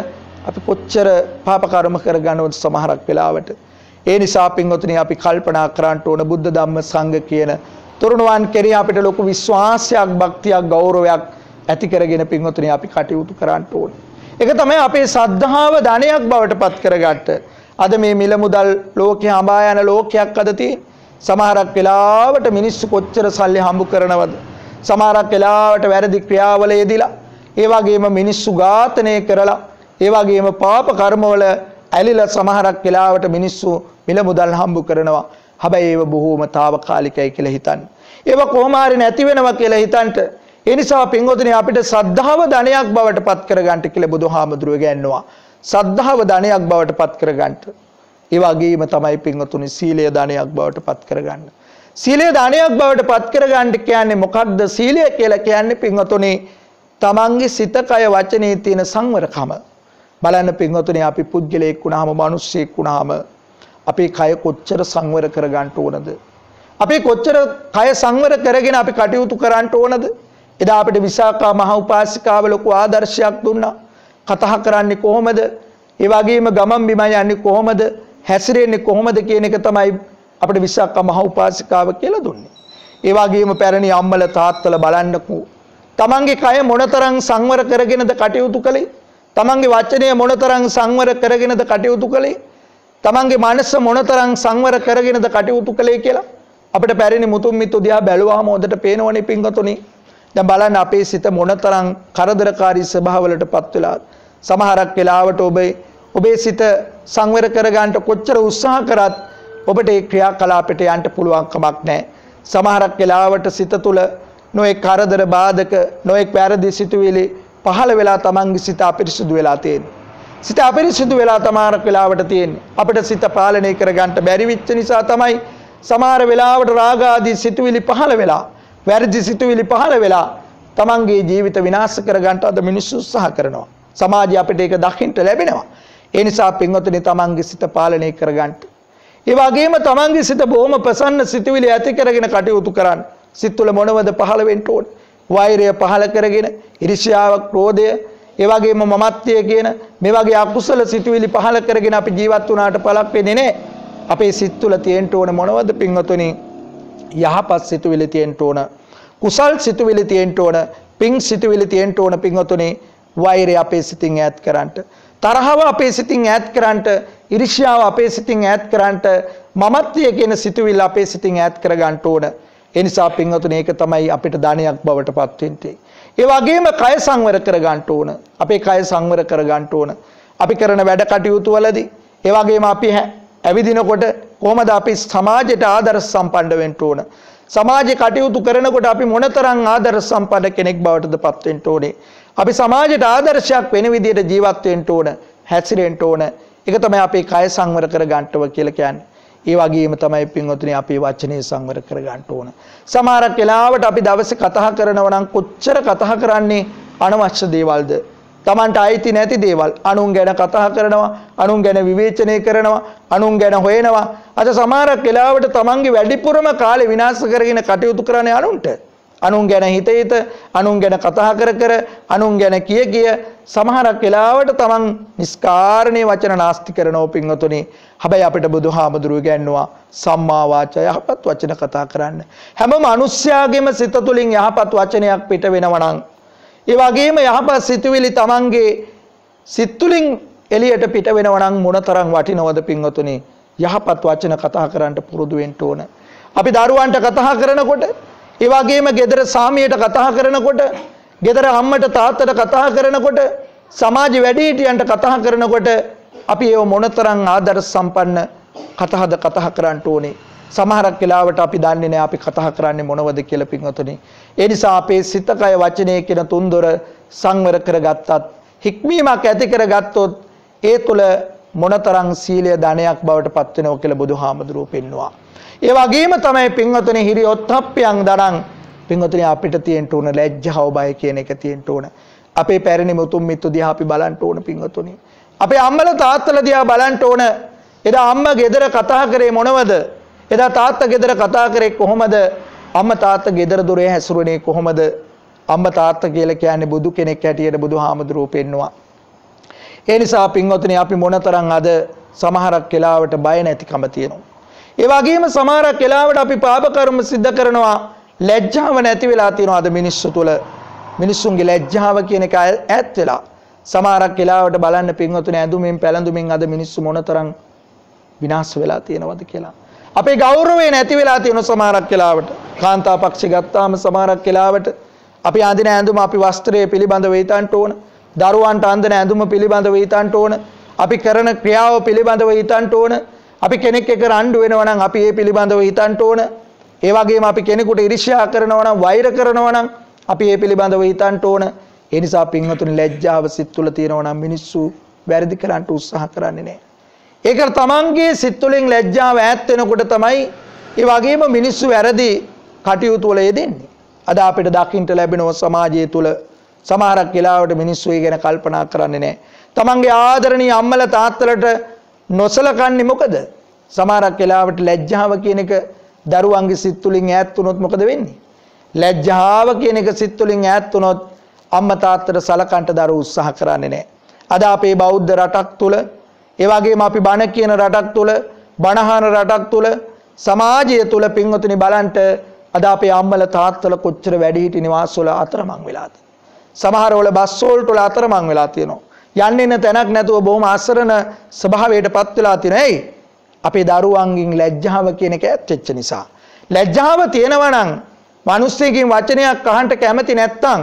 අපි කොච්චර පාප කර්ම කරගන්නවද සමහරක් වෙලාවට. ඒ නිසා පින්වතුනි අපි කල්පනා කරන්න ඕන බුද්ධ ධම්ම සංඝ කියන තරුණවන් කෙරෙහි අපිට ලොකු විශ්වාසයක්, භක්තියක්, ගෞරවයක් ඇති කරගෙන පින්වතුනි අපි කටයුතු කරන්න ඕන. ඒක තමයි අපේ සද්ධාව ධනයක් බවට පත් කරගත්ත. අද මේ මිල මුදල් ලෝකේ හඹා යන ලෝකයක් අද තියෙන. සමහරක් වෙලාවට මිනිස්සු කොච්චර සල්ලි හම්බ කරනවද? සමහරක් වෙලාවට වැරදි ක්‍රියාවල යෙදිලා, ඒ වගේම මිනිස්සු ඝාතනය කරලා, ඒ වගේම පාප කර්මවල ඇලිලා සමහරක් වෙලාවට මිනිස්සු මිල මුදල් හම්බ කරනවා. හැබැයි ඒව බොහෝම తాවකාලිකයි කියලා හිතන්නේ. ඒව කොහොම හරි නැති වෙනවා කියලා හිතන්ට. ඒ නිසා පින්වතුනි අපිට සද්ධාව ධනයක් බවට පත් කරගන්න කියලා බුදුහාමුදුරුවෝ ගන්නවා. සද්ධාව ධනයක් බවට පත් කරගන්න. ඒ වගේම තමයි පින්වතුනි සීලය ධනයක් බවට පත් කරගන්න. සීලය ධනයක් බවට පත් කරගන්න කියන්නේ මොකක්ද? සීලය කියලා කියන්නේ පින්වතුනි තමන්ගේ සිත, කය, වචනේ තියෙන සංවරකම. බලන්න පින්වතුනි අපි පුද්ගලයෙක් වුණාම, මිනිස්සෙක් වුණාම අපේ කය කොච්චර සංවර කරගන්න ඕනද? අපි කොච්චර කය සංවර කරගෙන අපි කටයුතු කරන්න ඕනද? එදා අපිට විසාකා මහ උපාසිකාව ලොකු ආදර්ශයක් දුන්නා. කතා කරන්නේ කොහොමද? ඒ වගේම ගමන් බිමන් යන්නේ කොහොමද? හැසිරෙන්නේ කොහොමද කියන එක තමයි අපිට විසාකා මහ උපාසිකාව කියලා දුන්නේ. ඒ වගේම පැරණි අම්මල තාත්තල බලන්නකෝ. තමන්ගේ කය මොනතරම් සංවර කරගෙනද කටයුතු කළේ? තමන්ගේ වචනය මොනතරම් සංවර කරගෙනද කටයුතු කළේ? තමන්ගේ මනස මොනතරම් සංවර කරගෙනද කටයුතු කළේ කියලා අපිට පැරණි මුතුන් මිත්තු දිහා බැලුවාම හොඳට පේනවනේ පින්වතුනි. දැන් බලන්න අපේ සිත මොනතරම් කරදරකාරී ස්වභාවවලටපත් වෙලාද? සමහරක් වෙලාවට ඔබේ ඔබේ සිත සංවර කරගන්න කොච්චර උත්සාහ කරත් ඔබට ඒ ක්‍රියාකලාපයට යන්න පුළුවන් කමක් නැහැ. සමහරක් වෙලාවට සිත තුළ නොඑක් කරදර බාධක, නොඑක් වැරදි සිතුවිලි පහළ වෙලා තමන්ගේ සිත අපිරිසුදු වෙලා තියෙනවා. සිත අපිරිසුදු වෙලා තමාරක් වෙලාවට තියෙන්නේ. අපිට සිත පාලනය කරගන්න බැරි වෙච්ච නිසා තමයි සමහර වෙලාවට රාග ආදී සිතුවිලි පහළ වෙලා, වැරදි සිතුවිලි පහළ වෙලා තමන්ගේ ජීවිත විනාශ කරගන්න අද මිනිස්සු උත්සාහ කරනවා. සමාජය අපිට ඒක දකින්න ලැබෙනවා. ඒ නිසා පින්වතුනි තමන්ගේ සිත පාලනය කරගන්න. ඒ වගේම තමන්ගේ සිත බොහොම ප්‍රසන්න සිතුවිලි ඇති කරගෙන කටයුතු කරන්න. සිත තුළ මොනවද පහළ වෙන්න ඕන? වෛරය පහළ කරගෙන, ඊර්ෂ්‍යාව, ක්‍රෝධය, ඒ වගේම මමත්වය කියන මේ වගේ අකුසල සිතුවිලි පහළ කරගෙන අපි ජීවත් වුණාට පළක් වෙන්නේ නැහැ. අපේ සිත් තුළ තියෙන්න ඕන මොනවද පින්වතුනි? යහපත් සිතුවිලි තියෙන්න ඕන. කුසල් සිතුවිලි තියෙන්න ඕන. පිං සිතුවිලි තියෙන්න ඕන පින්වතුනි. වෛරය අපේ සිතින් ඈත් කරන්නට, තරහව අපේ සිතින් ඈත් කරන්නට, ඊර්ෂ්‍යාව අපේ සිතින් ඈත් කරන්නට, මමත්වය කියන සිතුවිල්ල අපේ සිතින් ඈත් කර ගන්න ඕන. ඒ නිසා පින්වතුනි ඒක තමයි අපිට ධනයක් බවට පත් වෙන්නේ. ඒ වගේම කය සංවර කර ගන්න ඕන. අපේ කය සංවර කර ගන්න ඕන. අපි කරන වැඩ කටයුතු වලදී, ඒ වගේම අපි ඇවිදිනකොට කොහොමද අපි සමාජයට ආදර්ශ සම්පන්න වෙන්න ඕන? සමාජයේ කටයුතු කරනකොට අපි මොනතරම් ආදර්ශ සම්පන්න කෙනෙක් බවටද පත් වෙන්න ඕනේ? අපි සමාජයට ආදර්ශයක් වෙන විදිහට ජීවත් වෙන්න ඕන, හැසිරෙන්න ඕන. ඒක තමයි අපේ කය සංවර කර ගන්නව කියලා කියන්නේ. ඒ වගේම තමයි පින්වතුනි අපේ වචනේ සංවර කර ගන්න ඕන. සමහරක් වෙලාවට අපි දවසේ කතා කරනවා නම් කොච්චර කතා කරන්නේ අනවශ්‍ය දේවල්ද? Tamanට අයිති නැති දේවල් අනුන් ගැන කතා කරනවා, අනුන් ගැන විවේචනය කරනවා, අනුන් ගැන හොයනවා. අද සමහරක් වෙලාවට තමන්ගේ වැඩිපුරම කාලේ විනාශ කරගෙන කටයුතු කරන්නේ අනුන්ට. අනුන් ගැන හිත හිත, අනුන් ගැන කතා කර කර, අනුන් ගැන කිය කිය සමහරක් වෙලාවට තමන් නිස්කාරණේ වචන නාස්ති කරනෝ පින්වතුනි. හැබැයි අපිට බුදුහාමුදුරුවෝ කියනවා සම්මා වාචා යහපත් වචන කතා කරන්න. හැම මිනිස්යාගේම සිත තුළින් යහපත් වචනයක් පිට වෙනවා නම්, ඒ වගේම යහපත් සිතුවිලි තමන්ගේ සිත් තුළින් එළියට පිට වෙනවා නම් මොනතරම් වටිනවද පින්වතුනි? යහපත් වචන කතා කරන්න පුරුදු වෙන්න ඕන. අපි දරුවන්ට කතා කරනකොට, ඒ වගේම ගෙදර සාමියට කතා කරනකොට, ගෙදර අම්මට තාත්තට කතා කරනකොට, සමාජ වැඩිහිටියන්ට කතා කරනකොට අපි ඒව මොනතරම් ආදර්ශ සම්පන්න කතාද කතා කරන්න ඕනේ. සමහරක් වෙලාවට අපි දන්නේ නැහැ අපි කතා කරන්නේ මොනවද කියලා පින්වතුනි. ඒ නිසා අපේ සිත, කය, වචනය කියන තුන්දොර සංවර කරගත්තත්, හික්මීමක් ඇති කරගත්තොත් ඒ තුල මොනතරම් සීලය ධනයක් බවට පත් වෙනවා කියලා බුදුහාමුදුරුවෝ පෙන්වුවා. ඒ වගේම තමයි පින්වතුනි හිරියොත්ප්පයන් දරන් පින්වතුනි අපිට තියෙන්න ඕන ලැජ්ජාව, බය කියන එක තියෙන්න ඕන. අපේ පැරණි මුතුන් මිත්තු දිහා අපි බලන්න ඕන පින්වතුනි. අපේ අම්මලා තාත්තලා දිහා බලන්න ඕන. එදා අම්මා ගෙදර කතා කරේ මොනවද? එදා තාත්තා ගෙදර කතා කරේ කොහොමද? අම්මා තාත්තා ගෙදර දොරේ හැසිරුනේ කොහොමද? අම්මා තාත්තා කියලා කියන්නේ බුදු කෙනෙක් හැටියට බුදුහාමුදුරුවෝ පෙන්නවා. ඒ නිසා පින්වතුනි අපි මොනතරම් අද සමහරක් වෙලාවට බය නැතිකම තියෙනවා. ඒ වගේම සමහරක් වෙලාවට අපි පාප කර්ම සිද්ධ කරනවා ලැජ්ජාව නැති වෙලා තියෙනවා අද මිනිස්සු තුල. මිනිස්සුන්ගේ ලැජ්ජාව කියන එක ඈත් වෙලා. සමහරක් වෙලාවට බලන්න පින්වතුනි ඇඳුමින් පැළඳුමින් අද මිනිස්සු මොනතරම් විනාශ වෙලා තියෙනවද කියලා. අපේ ගෞරවය නැති වෙලා තියෙන සමහරක් වෙලාවට. කාන්තා පක්ෂි ගත්තාම සමහරක් වෙලාවට අපි අඳින ඇඳුම අපි වස්ත්‍රයේ පිළිබඳව හිතන්න ඕන. දරුවන්ට අඳින ඇඳුම පිළිබඳව හිතන්න ඕන. අපි කරන ක්‍රියාව පිළිබඳව හිතන්න ඕන. අපි කෙනෙක් එක්ක රණ්ඩු වෙනවා නම් අපි ඒ පිළිබඳව හිතන්න ඕන. ඒ වගේම අපි කෙනෙකුට ඊර්ෂ්‍යා කරනවා නම් වෛර කරනවා නම් අපි ඒ පිළිබඳව හිතන්න ඕන. ඒ නිසා පින්වතුනි ලැජ්ජාව සිත් තුළ තියෙනවා නම් මිනිස්සු වැරදි කරන්න උත්සාහ කරන්නේ නැහැ. ඒක තමන්ගේ සිත් තුළින් ලැජ්ජාව ඈත් වෙනකොට තමයි ඒ වගේම මිනිස්සු වැරදි කටයුතු වල යෙදෙන්නේ. අද අපිට දකින්න ලැබෙනව සමාජය තුළ සමහරක් වෙලාවට මිනිස්සු ඒ ගැන කල්පනා කරන්නේ නැහැ. තමන්ගේ ආදරණීය අම්මලා තාත්තලට නොසලකන්නේ මොකද? සමහරක් වෙලාවට ලැජ්ජාව කියන එක දරුවන්ගේ සිත් තුළින් ඈත් වුණොත් මොකද වෙන්නේ? ලැජ්ජාව කියන එක සිත් තුළින් ඈත් වුණොත් අම්මා තාත්තට සලකන්න දරුවෝ උත්සාහ කරන්නේ නැහැ. අද අපේ බෞද්ධ රටක් තුළ ඒ වගේම අපි බණ කියන රටක් තුළ බණහන රටක් තුළ සමාජය තුළ පින්වතුනි බලන්ට අද අපේ අම්මලා තාත්තලා කොච්චර වැඩිහිටි නිවාසවල අතරමං වෙලාද? සමහරවල බස් වලට වල අතරමං වෙලා තියෙනවා. යන්නේ නැ තැනක් නැතුව බොහොම අසරණ ස්වභාවයටපත් වෙලා තියෙනවා. එයි අපේ දරුවන්ගෙන් ලැජ්ජාව කියන එක ඇත්තෙච්ච නිසා. ලැජ්ජාව තියෙනවා නම් මිනිස්සෙකින් වචනයක් අහන්න කැමති නැත්තම්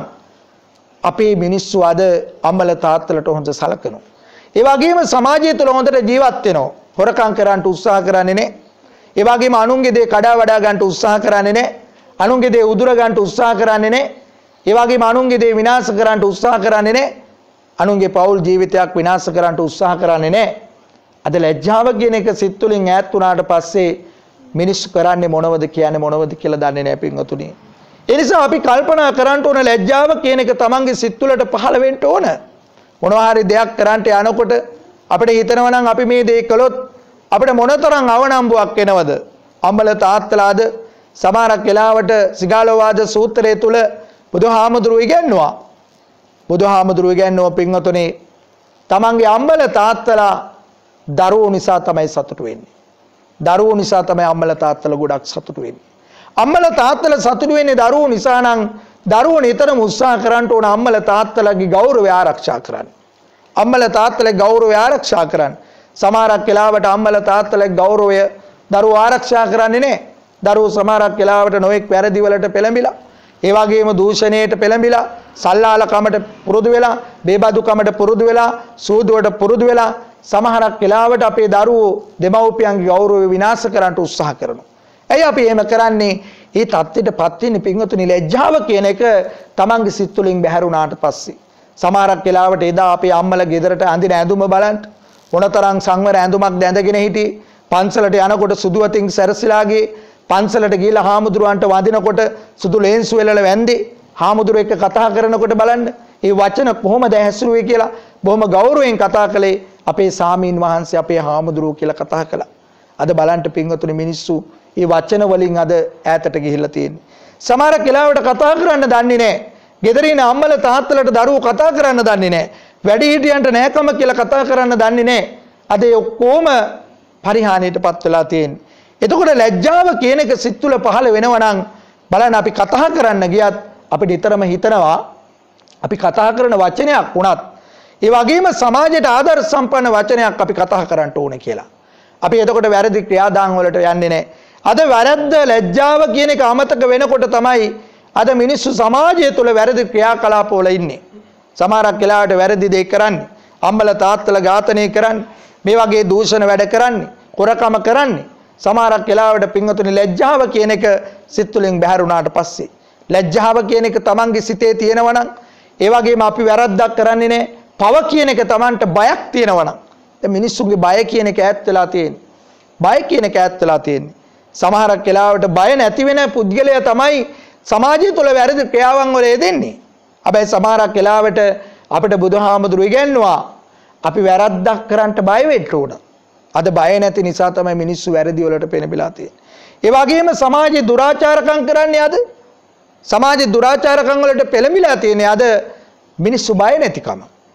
අපේ මිනිස්සු අද අම්මලා තාත්තලට හොඳ සලකනවා. ඒ වගේම සමාජය තුළ හොඳට ජීවත් වෙනවා. හොරකම් කරන්න උත්සාහ කරන්නේ නැහැ. ඒ වගේම අනුන්ගේ දේ කඩා වඩා ගන්න උත්සාහ කරන්නේ නැහැ. අනුන්ගේ දේ උදුර ගන්න උත්සාහ කරන්නේ නැහැ. ඒ වගේම අනුන්ගේ දේ විනාශ කරන්න උත්සාහ කරන්නේ නැහැ. අනුන්ගේ පෞල් ජීවිතයක් විනාශ කරන්න උත්සාහ කරන්නේ නැහැ. අද ලැජ්ජාව කියන එක සිත් තුළින් ඈත් වුණාට පස්සේ මිනිස්සු කරන්නේ මොනවද කියන්නේ මොනවද කියලා දන්නේ නැහැ පින්වතුනි. ඒ නිසා අපි කල්පනා කරන්න ඕන ලැජ්ජාව කියන එක තමන්ගේ සිත් තුළට පහළ වෙන්න ඕන. මොනවා හරි දෙයක් කරන්නට යනකොට අපිට හිතනවා නම් අපි මේ දේ කළොත් අපිට මොනතරම් අවනම්බුවක් එනවද? අම්මලා තාත්තලාද සමහරක් වෙලාවට සිගාලෝවාද සූත්‍රයේ තුල බුදුහාමුදුරුවෝ ඉගැන්නුවා. බුදුහාමුදුරුවෝ ඉගැන්නුවා පින්වතුනි තමන්ගේ අම්මලා තාත්තලා දරුවෝ නිසා තමයි සතුටු වෙන්නේ. දරුවෝ නිසා තමයි අම්මලා තාත්තලා ගොඩක් සතුටු වෙන්නේ. අම්මලා තාත්තලා සතුටු වෙන්නේ දරුවෝ නිසා නම් දරුවෝ නිතරම උත්සාහ කරන්න ඕන අම්මලා තාත්තලාගේ ගෞරවය ආරක්ෂා කරන්න. අම්මලා තාත්තලාගේ ගෞරවය ආරක්ෂා කරන්න. සමහරක් වෙලාවට අම්මලා තාත්තලාගේ ගෞරවය දරුවෝ ආරක්ෂා කරන්නේ නැහැ. දරුවෝ සමහරක් වෙලාවට නොඑක් වැරදි වලට පෙළඹිලා, ඒ වගේම දූෂණයට පෙළඹිලා, සල්ලාලකමට පුරුදු වෙලා, බේබදුකමට පුරුදු වෙලා, සූදුවට පුරුදු වෙලා සමහරක් වෙලාවට අපේ දරුවෝ දෙමව්පියන්ගේ ගෞරවය විනාශ කරන්න උත්සාහ කරනවා. ඇයි අපි එහෙම කරන්නේ? මේ தත්ත්වයටපත් වෙන්නේ පින්වතුනි ලැජ්ජාව කියන එක තමන්ගේ සිත් තුළින් බැහැරුණාට පස්සේ. සමහරක් වෙලාවට එදා අපේ අම්මලා ගෙදරට අඳින ඇඳුම බලන්න මොනතරම් සංවර ඇඳුමක් දැඳගෙන හිටියේ. පන්සලට යනකොට සුදු අතින් සැරසිලා ගියේ. පන්සලට ගිහිලා හාමුදුරුවන්ට වඳිනකොට සුදු ලේන්සු වෙලල වැන්දේ. හාමුදුරුවෝ එක්ක කතා කරනකොට බලන්න මේ වචන කොහොමද ඇසුරුවේ කියලා බොහොම ගෞරවයෙන් කතා කළේ අපේ සාමීන් වහන්සේ අපේ හාමුදුරුවෝ කියලා කතා කළා. අද බලන්න පින්වතුනි මිනිස්සු මේ වචන වලින් අද ඈතට ගිහිල්ලා තියෙන්නේ. සමහර වෙලාවට කතා කරන්න දන්නේ නැහැ. ගෙදර ඉන්න අම්මලා තාත්තලාට දරුවෝ කතා කරන්න දන්නේ නැහැ. වැඩිහිටියන්ට නෑකම කියලා කතා කරන්න දන්නේ නැහැ. අද ඒ ඔක්කොම පරිහානියටපත් වෙලා තියෙන්නේ. එතකොට ලැජ්ජාව කියන එක සිත් තුළ පහළ වෙනවා නම් බලන්න අපි කතා කරන්න ගියත් අපිට නිතරම හිතනවා අපි කතා කරන වචනයක් වුණත් ඒ වගේම සමාජයට ආදර්ශ සම්පන්න වචනයක් අපි කතා කරන්න ඕනේ කියලා. අපි එතකොට වැරදි ක්‍රියාදාම වලට යන්නේ නැහැ. අද වැරද්ද ලැජ්ජාව කියන එක අමතක වෙනකොට තමයි අද මිනිස්සු සමාජය තුළ වැරදි ක්‍රියාකලාප වල ඉන්නේ. සමහරක් වෙලාවට වැරදි දේ කරන්නේ, අම්මලා තාත්තලා ඝාතනය කරන්නේ, මේ වගේ දූෂණ වැඩ කරන්නේ, කොරකම කරන්නේ. සමහරක් වෙලාවට පින්වතුනි ලැජ්ජාව කියන එක සිත් තුළින් බැහැරුණාට පස්සේ ලැජ්ජාව කියන එක තමන්ගේ සිතේ තියෙනවා නම් ඒ වගේම අපි වැරද්දක් කරන්නේ නැහැ. පව කියන එක තමන්ට බයක් තියෙනවා නම් දැන් මිනිස්සුන්ගේ බය කියන එක ඈත් වෙලා තියෙන්නේ. බය කියන එක ඈත් වෙලා තියෙන්නේ. සමහරක් වෙලාවට බය නැති වෙන පුද්ගලයා තමයි සමාජය තුළ වැරදි ක්‍රියාවන් වල යෙදෙන්නේ. හැබැයි සමහරක් වෙලාවට අපිට බුදුහාමුදුරු ඉගැන්නුවා අපි වැරද්දක් කරන්න බය වෙන්න ඕන. අද බය නැති නිසා තමයි මිනිස්සු වැරදි වලට පෙළඹිලා තියෙන්නේ. ඒ වගේම සමාජයේ දුරාචාරකම් කරන්නේ අද සමාජයේ දුරාචාරකම් වලට පෙළඹිලා තියෙන්නේ අද මිනිස්සු බය නැතිකම.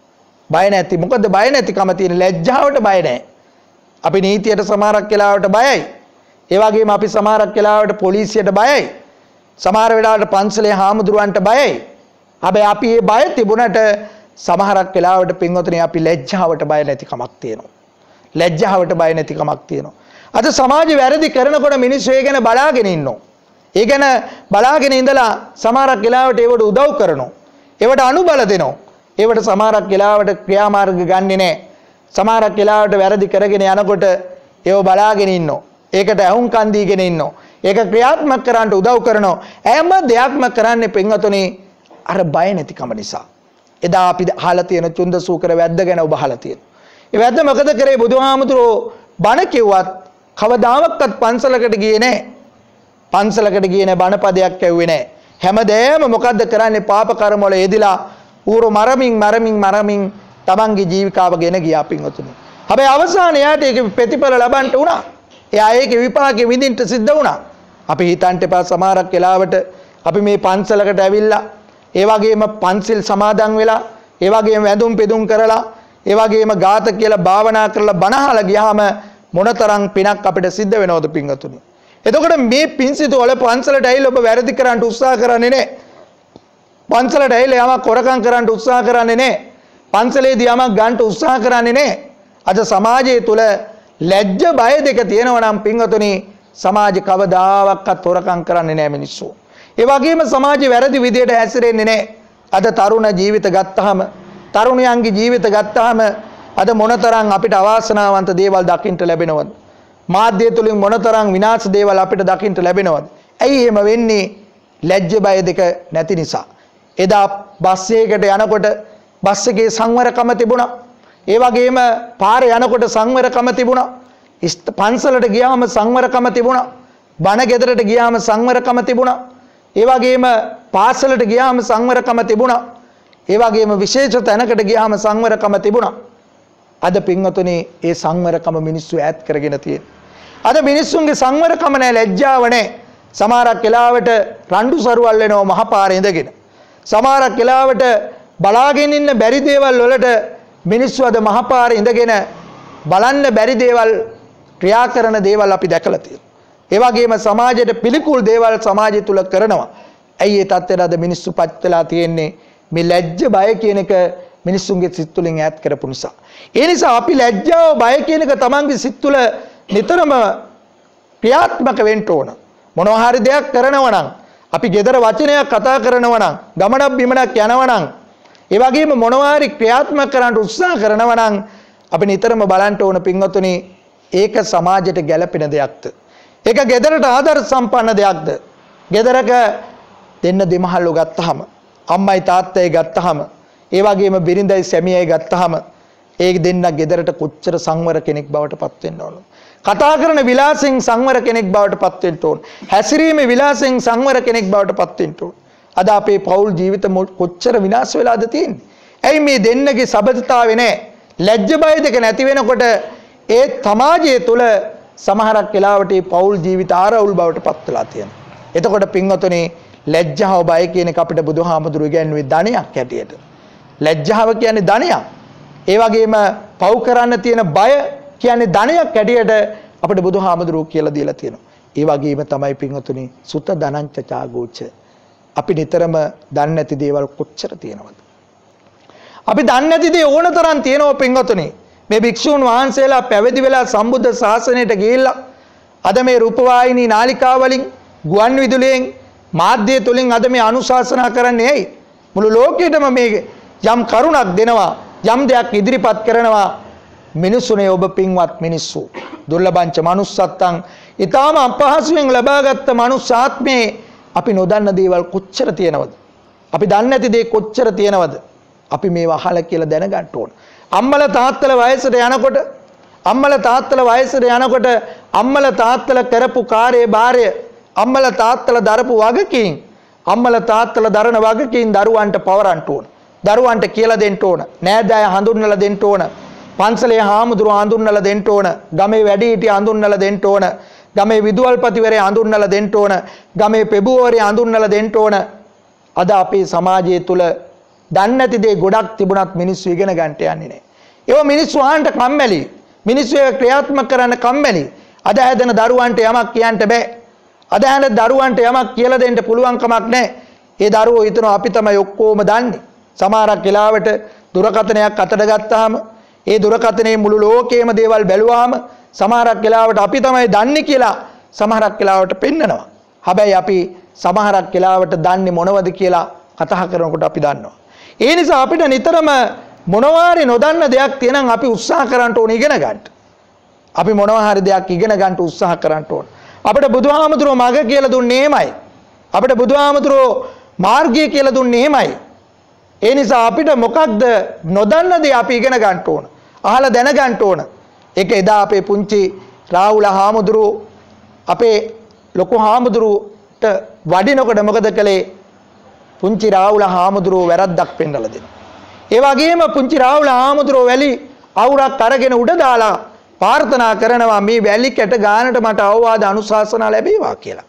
බය නැති. මොකද බය නැතිකම තියෙන ලැජ්ජාවට බය නැහැ. අපි නීතියට සමහරක් වෙලාවට බයයි. ඒ වගේම අපි සමහරක් වෙලාවට පොලිසියට බයයි. සමහර වෙලාවට පන්සලේ හාමුදුරුවන්ට බයයි. හැබැයි අපි මේ බය තිබුණට සමහරක් වෙලාවට පින්වතුනි අපි ලැජ්ජාවට බය නැතිකමක් තියෙනවා. ලැජ්ජාවට බය නැතිකමක් තියෙනවා. අද සමාජ වැරදි කරනකොට මිනිස්සු ඒ ගැන බලාගෙන ඉන්නවා. ඒ ගැන බලාගෙන ඉඳලා සමහරක් වෙලාවට ඒවට උදව් කරනවා. ඒවට අනුබල දෙනවා. ඒවට සමහරක් වෙලාවට ක්‍රියාමාර්ග ගන්නෙ නැහැ. සමහරක් වෙලාවට වැරදි කරගෙන යනකොට ඒව බලාගෙන ඉන්නවා. ඒකට අහුම්කන් දීගෙන ඉන්නවා. ඒක ක්‍රියාත්මක කරන්න උදව් කරනවා. හැම දෙයක්ම කරන්නේ පින්වතුනි අර බය නැතිකම නිසා. එදා අපි අහලා තියෙන චුන්දසූකර වැද්ද ගැන ඔබ අහලා තියෙනවා. ඒ වැද්ද මොකද කරේ? බුදුහාමුදුරෝ බණ කිව්වත් කවදාවත් පන්සලකට ගියේ නැහැ. පන්සලකට ගියේ නැහැ, බණ පදයක් ඇහුවේ නැහැ. හැමදේම මොකද්ද කරන්නේ? පාප කර්ම වල යෙදිලා ඌරු මරමින් මරමින් මරමින් තමන්ගේ ජීවිකාව ගෙන ගියා පින්වතුනි. හැබැයි අවසානයේ යාට ඒක ප්‍රතිඵල ලබන්න උනා. එයා ඒකේ විපාකෙ විඳින්න සිද්ධ වුණා. අපි හිතන්ට එපා සමහරක් වෙලාවට අපි මේ පන්සලකට ඇවිල්ලා ඒ වගේම පන්සිල් සමාදන් වෙලා ඒ වගේම වැඳුම් පෙදුම් කරලා ඒ වගේම ගාත කියලා භාවනා කරලා බණහලා ගියාම මොනතරම් පිනක් අපිට සිද්ධ වෙනවද පින්වතුනි? එතකොට මේ පින්සිතු වල පන්සලට ඇවිල්ලා ඔබ වැරදි කරන්න උත්සාහ කරන්නේ නැහැ. පන්සලට ඇවිල්ලා යමක් කොරකම් කරන්න උත්සාහ කරන්නේ නැහැ. පන්සලේදී යමක් ගන්න උත්සාහ කරන්නේ නැහැ. අද සමාජය තුල ලැජ්ජ බය දෙක තියෙනවා නම් පින්වතුනි සමාජ කවදාවත් හොරකම් කරන්නේ නැහැ මිනිස්සු. ඒ වගේම සමාජේ වැරදි විදියට හැසිරෙන්නේ නැහැ. අද තරුණ ජීවිත ගත්තාම තරුණයන්ගේ ජීවිත ගත්තාම අද මොනතරම් අපිට අවාසනාවන්ත දේවල් දකින්න ලැබෙනවද? මාධ්‍ය තුලින් මොනතරම් විනාශ දේවල් අපිට දකින්න ලැබෙනවද? ඇයි එහෙම වෙන්නේ? ලැජ්ජ බය දෙක නැති නිසා. එදා බස් එකකට යනකොට බස් එකේ සංවරකම තිබුණා. ඒ වගේම පාරේ යනකොට සංවරකම තිබුණා. පන්සලට ගියාම සංවරකම තිබුණා. බණ ගෙදරට ගියාම සංවරකම තිබුණා. ඒ වගේම පාසලට ගියාම සංවරකම තිබුණා. ඒ වගේම විශේෂ තැනකට ගියාම සංවරකම තිබුණා. අද පින්වතුනි ඒ සංවරකම මිනිස්සු ඈත් කරගෙන තියෙනවා. අද මිනිස්සුන්ගේ සංවරකම නැහැ, ලැජ්ජාව නැහැ. සමහරක් වෙලාවට රණ්ඩු සරුවල් වෙනවා මහපාරේ ඉඳගෙන. සමහරක් වෙලාවට බලාගෙන ඉන්න බැරි දේවල් වලට මිනිස්සු අද මහපාරේ ඉඳගෙන බලන්න බැරි දේවල් ක්‍රියා කරන දේවල් අපි දැකලා තියෙනවා. ඒ වගේම සමාජයට පිළිකුල් දේවල් සමාජය තුල කරනවා. ඇයි ඒ තත්ත්වයට අද මිනිස්සු පත් වෙලා තියෙන්නේ? මේ ලැජ්ජ බය කියන එක මිනිස්සුන්ගේ සිත් තුලින් ඈත් කරපු නිසා. ඒ නිසා අපි ලැජ්ජාව බය කියන එක තමන්ගේ සිත් තුල නිතරම ක්‍රියාත්මක වෙන්න ඕන. මොනවා හරි දෙයක් කරනවා නම් අපි gedara වචනයක් කතා කරනවා නම් ගමනක් බිමනක් යනවා නම් ඒ වගේම මොනවා හරි ක්‍රියාත්මක කරන්න උත්සාහ කරනවා නම් අපි නිතරම බලන්න ඕන පින්වතුනි ඒක සමාජයට ගැළපෙන දෙයක්ද? ඒක ගෙදරට ආදර සම්පන්න දෙයක්ද? ගෙදරක දෙන්න දෙමහල්ලෝ ගත්තාම අම්මයි තාත්තයි ගත්තාම ඒ වගේම බිරිඳයි සැමියයි ගත්තාම ඒ දෙන්න ගෙදරට කොච්චර සංවර කෙනෙක් බවට පත් වෙන්න ඕන. කතා කරන විලාසෙන් සංවර කෙනෙක් බවට පත් වෙන්න ඕන. හැසිරීමේ විලාසෙන් සංවර කෙනෙක් බවට පත් වෙන්න ඕන. අද අපේ පෞල් ජීවිත කොච්චර විනාශ වෙලාද තියෙන්නේ? ඇයි මේ දෙන්නගේ සබඳතාවය නැහැ? ලැජ්ජ බය දෙක නැති වෙනකොට ඒ සමාජය තුළ සමහරක් වෙලාවට මේ පෞල් ජීවිත ආරවුල් බවට පත් වෙලා තියෙනවා. එතකොට පින්වතුනි ලැජ්ජාව බය කියන එක අපිට බුදුහාමුදුරුවෝ කියන්නේ ධනයක් හැටියට. ලැජ්ජාව කියන්නේ ධනයක්. ඒ වගේම පව් කරන්න තියෙන බය කියන්නේ ධනයක් හැටියට අපිට බුදුහාමුදුරුවෝ කියලා දීලා තියෙනවා. ඒ වගේම තමයි පින්වතුනි සුත ධනංච චාගෝච. අපි නිතරම දන්නේ නැති දේවල් කොච්චර තියෙනවද? අපි දන්නේ නැති දේ ඕන තරම් තියෙනවා පින්වතුනි. මේ භික්ෂුන් වහන්සේලා පැවිදි වෙලා සම්බුද්ධ ශාසනයට ගිහිල්ලා අද මේ රූපවාහිනී නාලිකා වලින් ගුවන් විදුලියෙන් මාධ්‍ය තුලින් අද මේ අනුශාසනා කරන්නේ ඇයි? මුළු ලෝකෙටම මේ යම් කරුණක් දෙනවා, යම් දෙයක් ඉදිරිපත් කරනවා. මිනිසුනේ ඔබ පින්වත් මිනිස්සු දුර්ලභංච manussත්තං ඊටාම අපහසුයෙන් ලබාගත් මනුස්ස ආත්මේ අපි නොදන්න දේවල් කොච්චර තියෙනවද? අපි දන්නේ නැති දේ කොච්චර තියෙනවද? අපි මේවා අහලා කියලා දැනගන්න ඕන. අම්මල තාත්තල වයසට යනකොට අම්මල තාත්තල වයසට යනකොට අම්මල තාත්තල කරපු කාර්යය බාරය අම්මල තාත්තල දරපු වගකීම් අම්මල තාත්තල දරන වගකීම් දරුවන්ට පවරන්න ඕන. දරුවන්ට කියලා දෙන්න ඕන. නෑදෑය හඳුන්වලා දෙන්න ඕන. පන්සලේ හාමුදුරුවෝ හඳුන්වලා දෙන්න ඕන. ගමේ වැඩිහිටිය හඳුන්වලා දෙන්න ඕන. ගමේ විදුහල්පතිවරයා හඳුන්වලා දෙන්න ඕන. ගමේ පෙබුවරයා හඳුන්වලා දෙන්න ඕන. අද අපේ සමාජය තුල දන්නේ නැති දේ ගොඩක් තිබුණත් මිනිස්සු ඉගෙන ගන්නට යන්නේ නැහැ. ඒව මිනිස්සු ආන්ට කම්මැලි. මිනිස්සු ඒක ක්‍රියාත්මක කරන්න කම්මැලි. අද හැදෙන දරුවන්ට යමක් කියන්න බෑ. අද හැදෙන දරුවන්ට යමක් කියලා දෙන්න පුළුවන් කමක් නැහැ. ඒ දරුවෝ හිතනවා අපි තමයි ඔක්කොම දන්නේ. සමහරක් වෙලාවට දුරකථනයක් අතට ගත්තාම ඒ දුරකථනයේ මුළු ලෝකයේම දේවල් බැලුවාම සමහරක් වෙලාවට අපි තමයි දන්නේ කියලා සමහරක් වෙලාවට පෙන්නනවා. හැබැයි අපි සමහරක් වෙලාවට දන්නේ මොනවද කියලා කතා කරනකොට අපි දන්නවා. ඒ නිසා අපිට නිතරම මොනවාරි නොදන්න දෙයක් තියෙනම් අපි උත්සාහ කරන්න ඕන ඉගෙන ගන්න. අපි මොනවා හරි දෙයක් ඉගෙන ගන්න උත්සාහ කරන්න ඕන. අපිට බුදුහාමුදුරුවෝ මඟ කියලා දුන්නේ එහෙමයි. අපිට බුදුහාමුදුරුවෝ මාර්ගය කියලා දුන්නේ එහෙමයි. ඒ නිසා අපිට මොකක්ද නොදන්න දේ අපි ඉගෙන ගන්න ඕන. අහලා දැන ගන්න ඕන. ඒක එදා අපේ පුංචි රාහුල හාමුදුරුවෝ අපේ ලොකු හාමුදුරුවෝට වඩිනකොට මොකද කළේ? පුංචි රාහුල හාමුදුරුවෝ වැරද්දක් පෙන්නලා දෙනවා. ඒ වගේම පුංචි රාහුල හාමුදුරුවෝ වැලි අවුරක් අරගෙන උඩ දාලා ප්‍රාර්ථනා කරනවා මේ වැලි කැට ගානට මට අවවාද අනුශාසනා ලැබේවා කියලා.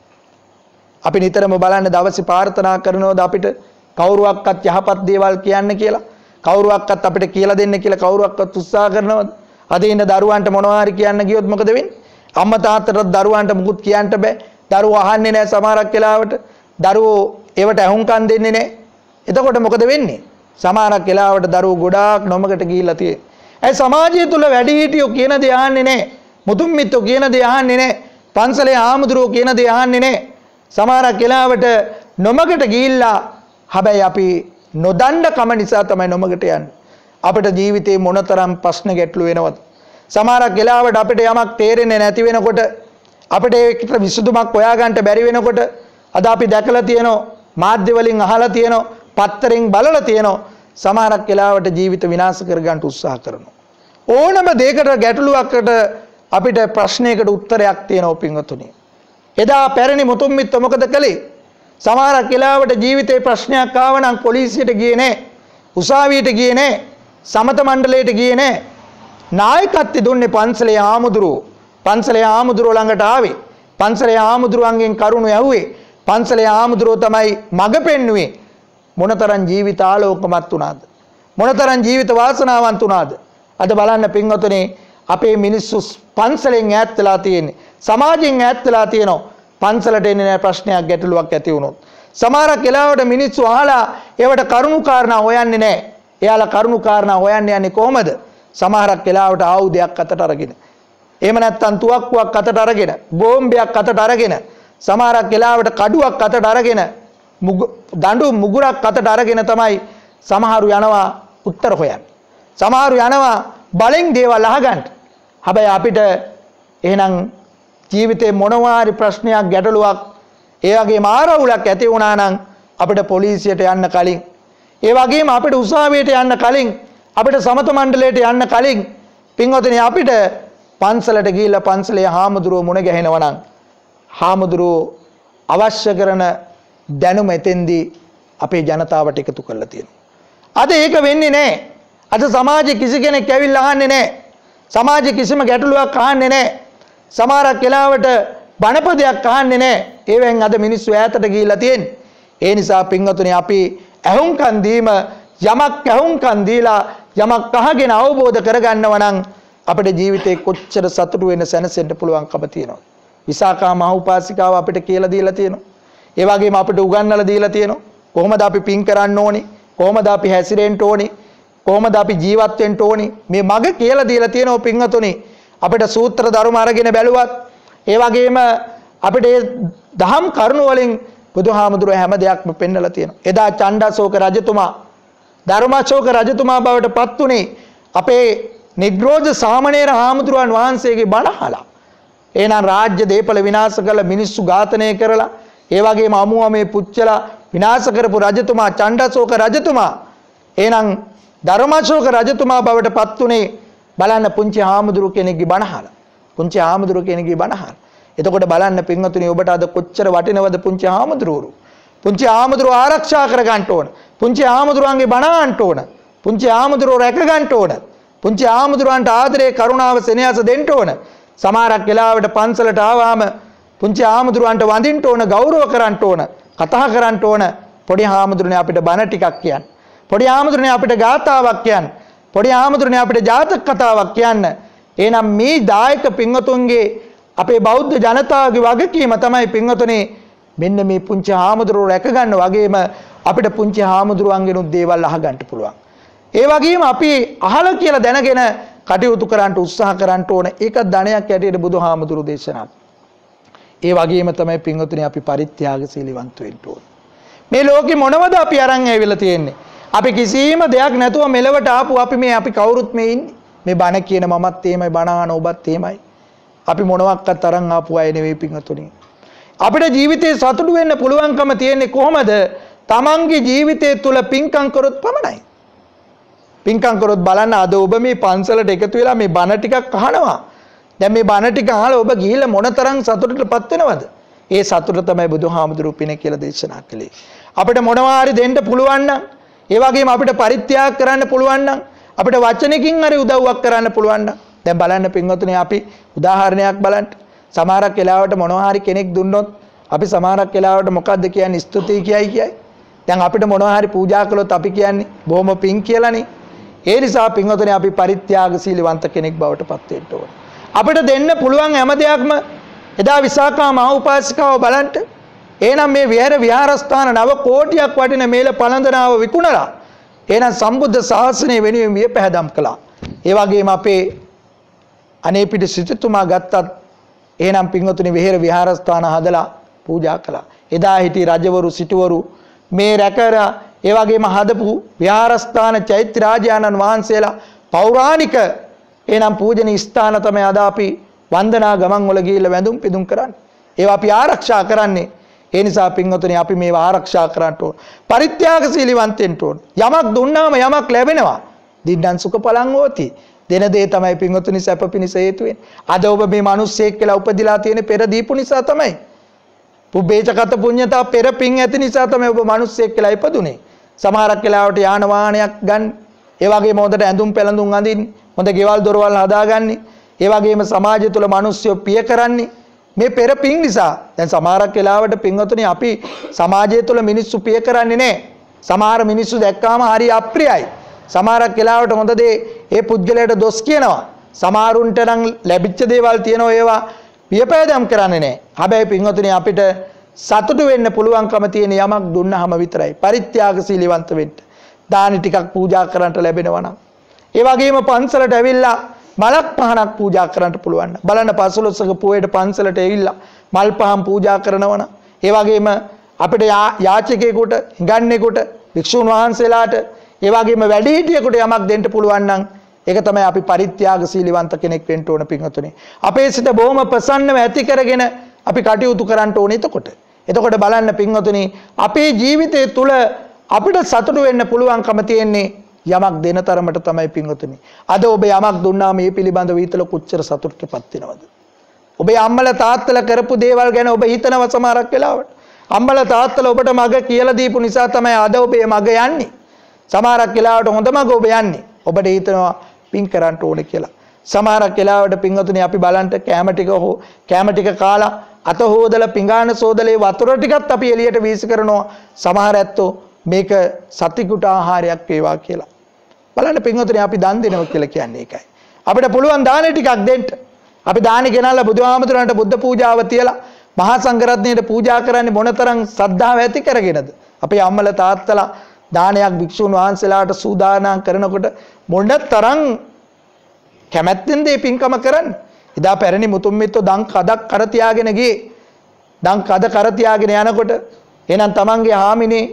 අපි නිතරම බලන්න දවසේ ප්‍රාර්ථනා කරනවද අපිට කවුරුවක්වත් යහපත් දේවල් කියන්න කියලා? කවුරුවක්වත් අපිට කියලා දෙන්න කියලා කවුරුවක්වත් උත්සාහ කරනවද? අද ඉන්න දරුවන්ට මොනවා හරි කියන්න ගියොත් මොකද වෙන්නේ? අම්මා තාත්තට දරුවන්ට මුකුත් කියන්න බෑ. දරුවෝ අහන්නේ නැහැ සමහරක් වෙලාවට. දරුවෝ ඒවට අහුම්කම් දෙන්නේ නැහැ. එතකොට මොකද වෙන්නේ? සමහරක් වෙලාවට දරුවෝ ගොඩාක් නොමකට ගිහිල්ලා තියෙන්නේ. ඒ සමාජය තුල වැඩිහිටියෝ කියන දේ අහන්නේ නැහැ. මුතුන් මිත්තෝ කියන දේ අහන්නේ නැහැ. පන්සලේ ආමුදුරෝ කියන දේ අහන්නේ නැහැ. සමහරක් වෙලාවට නොමකට ගිහිල්ලා හැබැයි අපි නොදන්න කම නිසා තමයි නොමකට යන්නේ. අපිට ජීවිතේ මොනතරම් ප්‍රශ්න ගැටලු වෙනවද? සමහරක් වෙලාවට අපිට යමක් තේරෙන්නේ නැති වෙනකොට අපිට ඒකට විසඳුමක් හොයාගන්න බැරි වෙනකොට අද අපි දැකලා තියෙනවා මාධ්‍ය වලින් අහලා තියෙනවා පත්තරෙන් බලලා තියෙනවා සමහරක් වෙලාවට ජීවිත විනාශ කරගන්න උත්සාහ කරනවා. ඕනම දෙයකට ගැටලුවකට අපිට ප්‍රශ්නයකට උත්තරයක් තියෙනවා පින්වතුනි. එදා පැරණි මුතුන් මිත්ත මොකද කළේ? සමහරක් වෙලාවට ජීවිතේ ප්‍රශ්නයක් ආව නම් පොලිසියට ගියේ නැහැ. උසාවියට ගියේ නැහැ. සමත මණ්ඩලයට ගියේ නැහැ. නායකත්වය දුන්නේ පන්සලේ ආමුදුරෝ. පන්සලේ ආමුදුරෝ ළඟට ආවේ. පන්සලේ ආමුදුරුවන්ගෙන් කරුණු ඇහුවේ. පන්සලේ ආමුදුරෝ තමයි මඟ පෙන්වුවේ. මොනතරම් ජීවිත ආලෝකමත් වුණාද? මොනතරම් ජීවිත වාසනාවන්ත වුණාද? අද බලන්න පින්වතුනි අපේ මිනිස්සු පන්සලෙන් ඈත් වෙලා තියෙන්නේ. සමාජයෙන් ඈත් වෙලා තියෙනවා. පන්සලට එන්නේ නැහැ ප්‍රශ්නයක් ගැටලුවක් ඇති වුණොත්. සමහරක් වෙලාවට මිනිස්සු අහලා ඒවට කරුණු කාරණා හොයන්නේ නැහැ. එයාලා කරුණු කාරණා හොයන්න යන්නේ කොහමද? සමහරක් වෙලාවට ආයුධයක් අතට අරගෙන. එහෙම නැත්නම් තුවක්කුවක් අතට අරගෙන, බෝම්බයක් අතට අරගෙන, සමහරක් වෙලාවට කඩුවක් අතට අරගෙන, දඬු මුගුරක් අතට අරගෙන තමයි සමහරු යනවා උත්තර හොයන්න. සමහරු යනවා බලෙන් දේවල් අහගන්න. හැබැයි අපිට එහෙනම් ජීවිතේ මොනවාරි ප්‍රශ්නයක් ගැටලුවක් ඒ වගේම ආරවුලක් ඇති වුණා නම් අපිට පොලිසියට යන්න කලින් ඒ වගේම අපිට උසාවියට යන්න කලින් අපිට සමත මණ්ඩලයට යන්න කලින් පින්වතුනි අපිට පන්සලට ගිහිල්ලා පන්සලේ හාමුදුරුවෝ මුණ ගැහෙනවා නම් හාමුදුරුවෝ අවශ්‍ය කරන දැනුම එතෙන්දී අපේ ජනතාවට එකතු කරලා තියෙනවා. අද ඒක වෙන්නේ නැහැ. අද සමාජයේ කිසි කෙනෙක් ඇවිල්ලා අහන්නේ නැහැ. සමාජයේ කිසිම ගැටලුවක් අහන්නේ නැහැ. සමහරක් වෙලාවට බණපදයක් අහන්නේ නැහැ. ඒවෙන් අද මිනිස්සු ඈතට ගිහිල්ලා තියෙන්නේ. ඒ නිසා පින්වතුනි අපි ඇහුම්කන් දීම යමක් ඇහුම්කන් දීලා යමක් අහගෙන අවබෝධ කරගන්නවා නම් අපේ ජීවිතේ කොච්චර සතුටු වෙන්න සැනසෙන්න පුළුවන්කම තියෙනවා. විසාකා මහ උපාසිකාව අපිට කියලා දීලා තියෙනවා. ඒ වගේම අපිට උගන්වලා දීලා තියෙනවා. කොහොමද අපි පින් කරන්න ඕනේ? කොහොමද අපි හැසිරෙන්න ඕනේ? කොහොමද අපි ජීවත් වෙන්න ඕනේ? මේ මග කියලා දීලා තියෙනවා පින්වතුනි. අපිට සූත්‍ර ධර්ම අරගෙන බැලුවත් ඒ වගේම අපිට මේ දහම් කරුණු වලින් බුදුහාමුදුරුවෝ හැම දෙයක්ම පෙන්නලා තියෙනවා. එදා චණ්ඩාශෝක රජතුමා ධර්මාශෝක රජතුමා බවට පත් උනේ අපේ නිග්‍රෝධ සාමණේර හාමුදුරුවන් වහන්සේගේ බණ අහලා. එහෙනම් රාජ්‍ය දේපල විනාශ කළ මිනිස්සු ඝාතනය කරලා ඒ වගේම අමුමේ පුච්චලා විනාශ කරපු රජතුමා චණ්ඩාශෝක රජතුමා එහෙනම් ධර්මාශෝක රජතුමා බවට පත් උනේ බලන්න පුංචි හාමුදුරු කෙනෙක්ගේ බණ අහලා. පුංචි හාමුදුරු කෙනෙක්ගේ බණ අහලා. එතකොට බලන්න පින්වතුනි ඔබට අද කොච්චර වටිනවද පුංචි හාමුදුරුවෝ. පුංචි හාමුදුරුවෝ ආරක්ෂා කර ගන්න ඕන. පුංචි හාමුදුරුවන්ගේ බණ අහන්න ඕන. පුංචි හාමුදුරුවෝ රැක ගන්න ඕන. පුංචි හාමුදුරුවන්ට ආදරේ කරුණාව සෙනෙහස දෙන්න ඕන. සමහරක් වෙලාවට පන්සලට ආවම පුංචි හාමුදුරුවන්ට වඳින්න ඕන, ගෞරව කරන්න ඕන, කතා කරන්න ඕන. පොඩි හාමුදුරනේ අපිට බණ ටිකක් කියන්න. පොඩි ආමතුරුනේ අපිට ගාථාවක් කියන්න. පොඩි ආමතුරුනේ අපිට ජාතක කතාවක් කියන්න. එහෙනම් මේ දායක පින්වතුන්ගේ අපේ බෞද්ධ ජනතාවගේ වගකීම තමයි පින්වතුනේ මෙන්න මේ පුංචි ආමතුරු රැක ගන්න වගේම අපිට පුංචි ආමතුරුන්ගෙනුත් දේවල් අහගන්න පුළුවන්. ඒ වගේම අපි අහලා කියලා දැනගෙන කටයුතු කරන්න උත්සාහ කරන්න ඕන. ඒක ධනයක් ඇටියට බුදුහාමුදුරු දේශනා. ඒ වගේම තමයි පින්වතුනි අපි පරිත්‍යාගශීලීවන්ත වෙන්න ඕන. මේ ලෝකෙ මොනවද අපි අරන් ඇවිල්ලා තියෙන්නේ? අපි කිසිම දෙයක් නැතුව මෙලවට ආපු අපි මේ අපි කවුරුත් මේ ඉන්නේ. මේ බණ කියන මමත් එහෙමයි බණ අහන ඔබත් එහෙමයි. අපි මොනවාක්වත් අරන් ආපු අය නෙවෙයි පින්වතුනි. අපිට ජීවිතේ සතුටු වෙන්න පුළුවන්කම තියෙන්නේ කොහොමද? තමන්ගේ ජීවිතය තුළ පින්කම් කරොත් පමණයි. පින්කම් කරොත් බලන්න අද ඔබ මේ පන්සලට එකතු වෙලා මේ බණ ටිකක් අහනවා. දැන් මේ බණ ටික අහලා ඔබ ගිහිල්ලා මොනතරම් සතුටටපත් වෙනවද? ඒ සතුට තමයි බුදුහාමුදුරුවෝ පින කියලා දේශනා කළේ. අපිට මොනවා හරි දෙන්න පුළුවන් නම්, ඒ වගේම අපිට පරිත්‍යාග කරන්න පුළුවන් නම්, අපිට වචනකින් හරි උදව්වක් කරන්න පුළුවන් නම්, දැන් බලන්න පින්වතුනි අපි උදාහරණයක් බලන්න. සමහරක් වෙලාවට මොනවා හරි කෙනෙක් දුන්නොත් අපි සමහරක් වෙලාවට මොකද්ද කියන්නේ? ස්තුතියි කියයි කියයි. දැන් අපිට මොනවා හරි පූජා කළොත් අපි කියන්නේ බොහොම පිං කියලානේ. ඒ නිසා පින්වතුනි අපි පරිත්‍යාගශීලීවන්ත කෙනෙක් බවට පත් වෙන්න ඕන. අපිට දෙන්න පුළුවන් හැම දෙයක්ම එදා විසාකා මහ උපාසිකාව බලන්න. එහෙනම් මේ විහෙර විහාරස්ථාන නව කෝටියක් වටින මේල පළඳනාව විකුණලා එහෙනම් සම්බුද්ධ ශාසනය වෙනුවෙන් විය පැහැදම් කළා. ඒ වගේම අපේ අනේ පිට සිටුතුමා ගත්තත් එහෙනම් පින්වතුනි විහෙර විහාරස්ථාන හදලා පූජා කළා. එදා හිටි රජවරු සිටුවරු මේ රැකර ඒ වගේම හදපු විහාරස්ථාන චෛත්‍ය රාජානන් වහන්සේලා පෞරාණික එනම් පූජනීය ස්ථාන තමයි අද අපි වන්දනා ගමන් වල ගිහිල්ලා වැඳුම් පිදුම් කරන්නේ. ඒවා අපි ආරක්ෂා කරන්නේ. ඒ නිසා පින්වතුනි අපි මේවා ආරක්ෂා කරන්න ඕන. පරිත්‍යාගශීලීවන්තෙන්න ඕන. යමක් දුන්නාම යමක් ලැබෙනවා. දින්නම් සුඛ පලං හෝති. දෙන දේ තමයි පින්වතුනි සැප පිණිස හේතු වෙන්නේ. අද ඔබ මේ මිනිස්සෙක් කියලා උපදිලා තියෙන පෙර දීපු නිසා තමයි. පුබ්බේචකත පුඤ්ඤතා පෙර පිං ඇති නිසා තමයි ඔබ මිනිස්සෙක් කියලා ඉපදුනේ. සමහරක් වෙලාවට යාන වාහනයක් ගන්න, ඒ වගේම හොඳට ඇඳුම් පැළඳුම් අඳින්න, හොඳ ගෙවල් දොරවල් හදාගන්නේ, ඒ වගේම සමාජය තුළ මිනිස්සු පිය කරන්නේ මේ පෙර පිං නිසා. දැන් සමහරක් වෙලාවට පින්වතුනි අපි සමාජය තුළ මිනිස්සු පිය කරන්නේ නැහැ. සමහර මිනිස්සු දැක්කාම හරි අප්‍රියයි. සමහරක් වෙලාවට හොඳ දේ ඒ පුද්ගලයාට දොස් කියනවා. සමහරුන්ට නම් ලැබිච්ච දේවල් තියෙනවා ඒවා පියපෑදම් කරන්නේ නැහැ. හැබැයි පින්වතුනි අපිට සතුටු වෙන්න පුළුවන්කම තියෙන යමක් දුන්නාම විතරයි. පරිත්‍යාගශීලීවන්ත වෙන්න. දානි ටිකක් පූජා කරන්නට ලැබෙනවා නම්. ඒ වගේම පන්සලට ඇවිල්ලා මලක් පහනක් පූජා කරන්නට පුළුවන්. බලන්න පසළොස්වක පොයේට පන්සලට ඇවිල්ලා මල් පහන් පූජා කරනවා නම්, ඒ වගේම අපිට යාචකයෙකුට, හිඟන්නෙකුට, වික්ෂුන් වහන්සේලාට, ඒ වගේම වැඩිහිටියෙකුට යමක් දෙන්න පුළුවන් නම් ඒක තමයි අපි පරිත්‍යාගශීලීවන්ත කෙනෙක් වෙන්න ඕන පින්වතුනි. අපේ සිත බොහොම ප්‍රසන්නව ඇති කරගෙන අපි කටයුතු කරන්න ඕනේ එතකොට. එතකොට බලන්න පින්වතුනි අපේ ජීවිතය තුළ අපිට සතුටු වෙන්න පුළුවන්කම තියෙන්නේ යමක් දෙන තරමට තමයි පින්වතුනි. අද ඔබ යමක් දුන්නාම මේ පිළිබඳව හිතලා කොච්චර සතුටටපත් වෙනවද? ඔබේ අම්මලා තාත්තලා කරපු දේවල් ගැන ඔබ හිතනවා සමහරක් වෙලාවට. අම්මලා තාත්තලා ඔබට මග කියලා දීපු නිසා තමයි අද ඔබේ මග යන්නේ. සමහරක් වෙලාවට හොඳ මග ඔබ යන්නේ. ඔබට හිතනවා පින් කරන්න ඕනේ කියලා. සමහරක් වෙලාවට පින්වතුනි අපි බලන්න කැම ටික හෝ කැම ටික කාලා අත හොදලා පිඟාන සෝදලේ වතුර ටිකත් අපි එළියට වීසි කරනවා. සමහර ඇත්තෝ මේක සතිකුට ආහාරයක් වේවා කියලා. බලන්න පින්වතුනි අපි දන් දෙනවා කියලා කියන්නේ ඒකයි. අපිට පුළුවන් දාන ටිකක් දෙන්න. අපි දානි ගෙනල්ලා බුදුහාමුදුරන්ට බුද්ධ පූජාව තියලා මහා සංඝරත්නයට පූජා කරන්නේ මොනතරම් ශ්‍රද්ධාව ඇති කරගෙනද? අපේ අම්මලා තාත්තලා දානයක් භික්ෂුන් වහන්සේලාට සූදානම් කරනකොට මොනතරම් කැමැත්තෙන්ද මේ පින්කම කරන්නේ? එදා පැරණි මුතුන් මිත්තෝ දන් කඩක් කර තියාගෙන ගියේ. දන් කඩ කර තියාගෙන යනකොට එහෙනම් තමන්ගේ හාමිනේ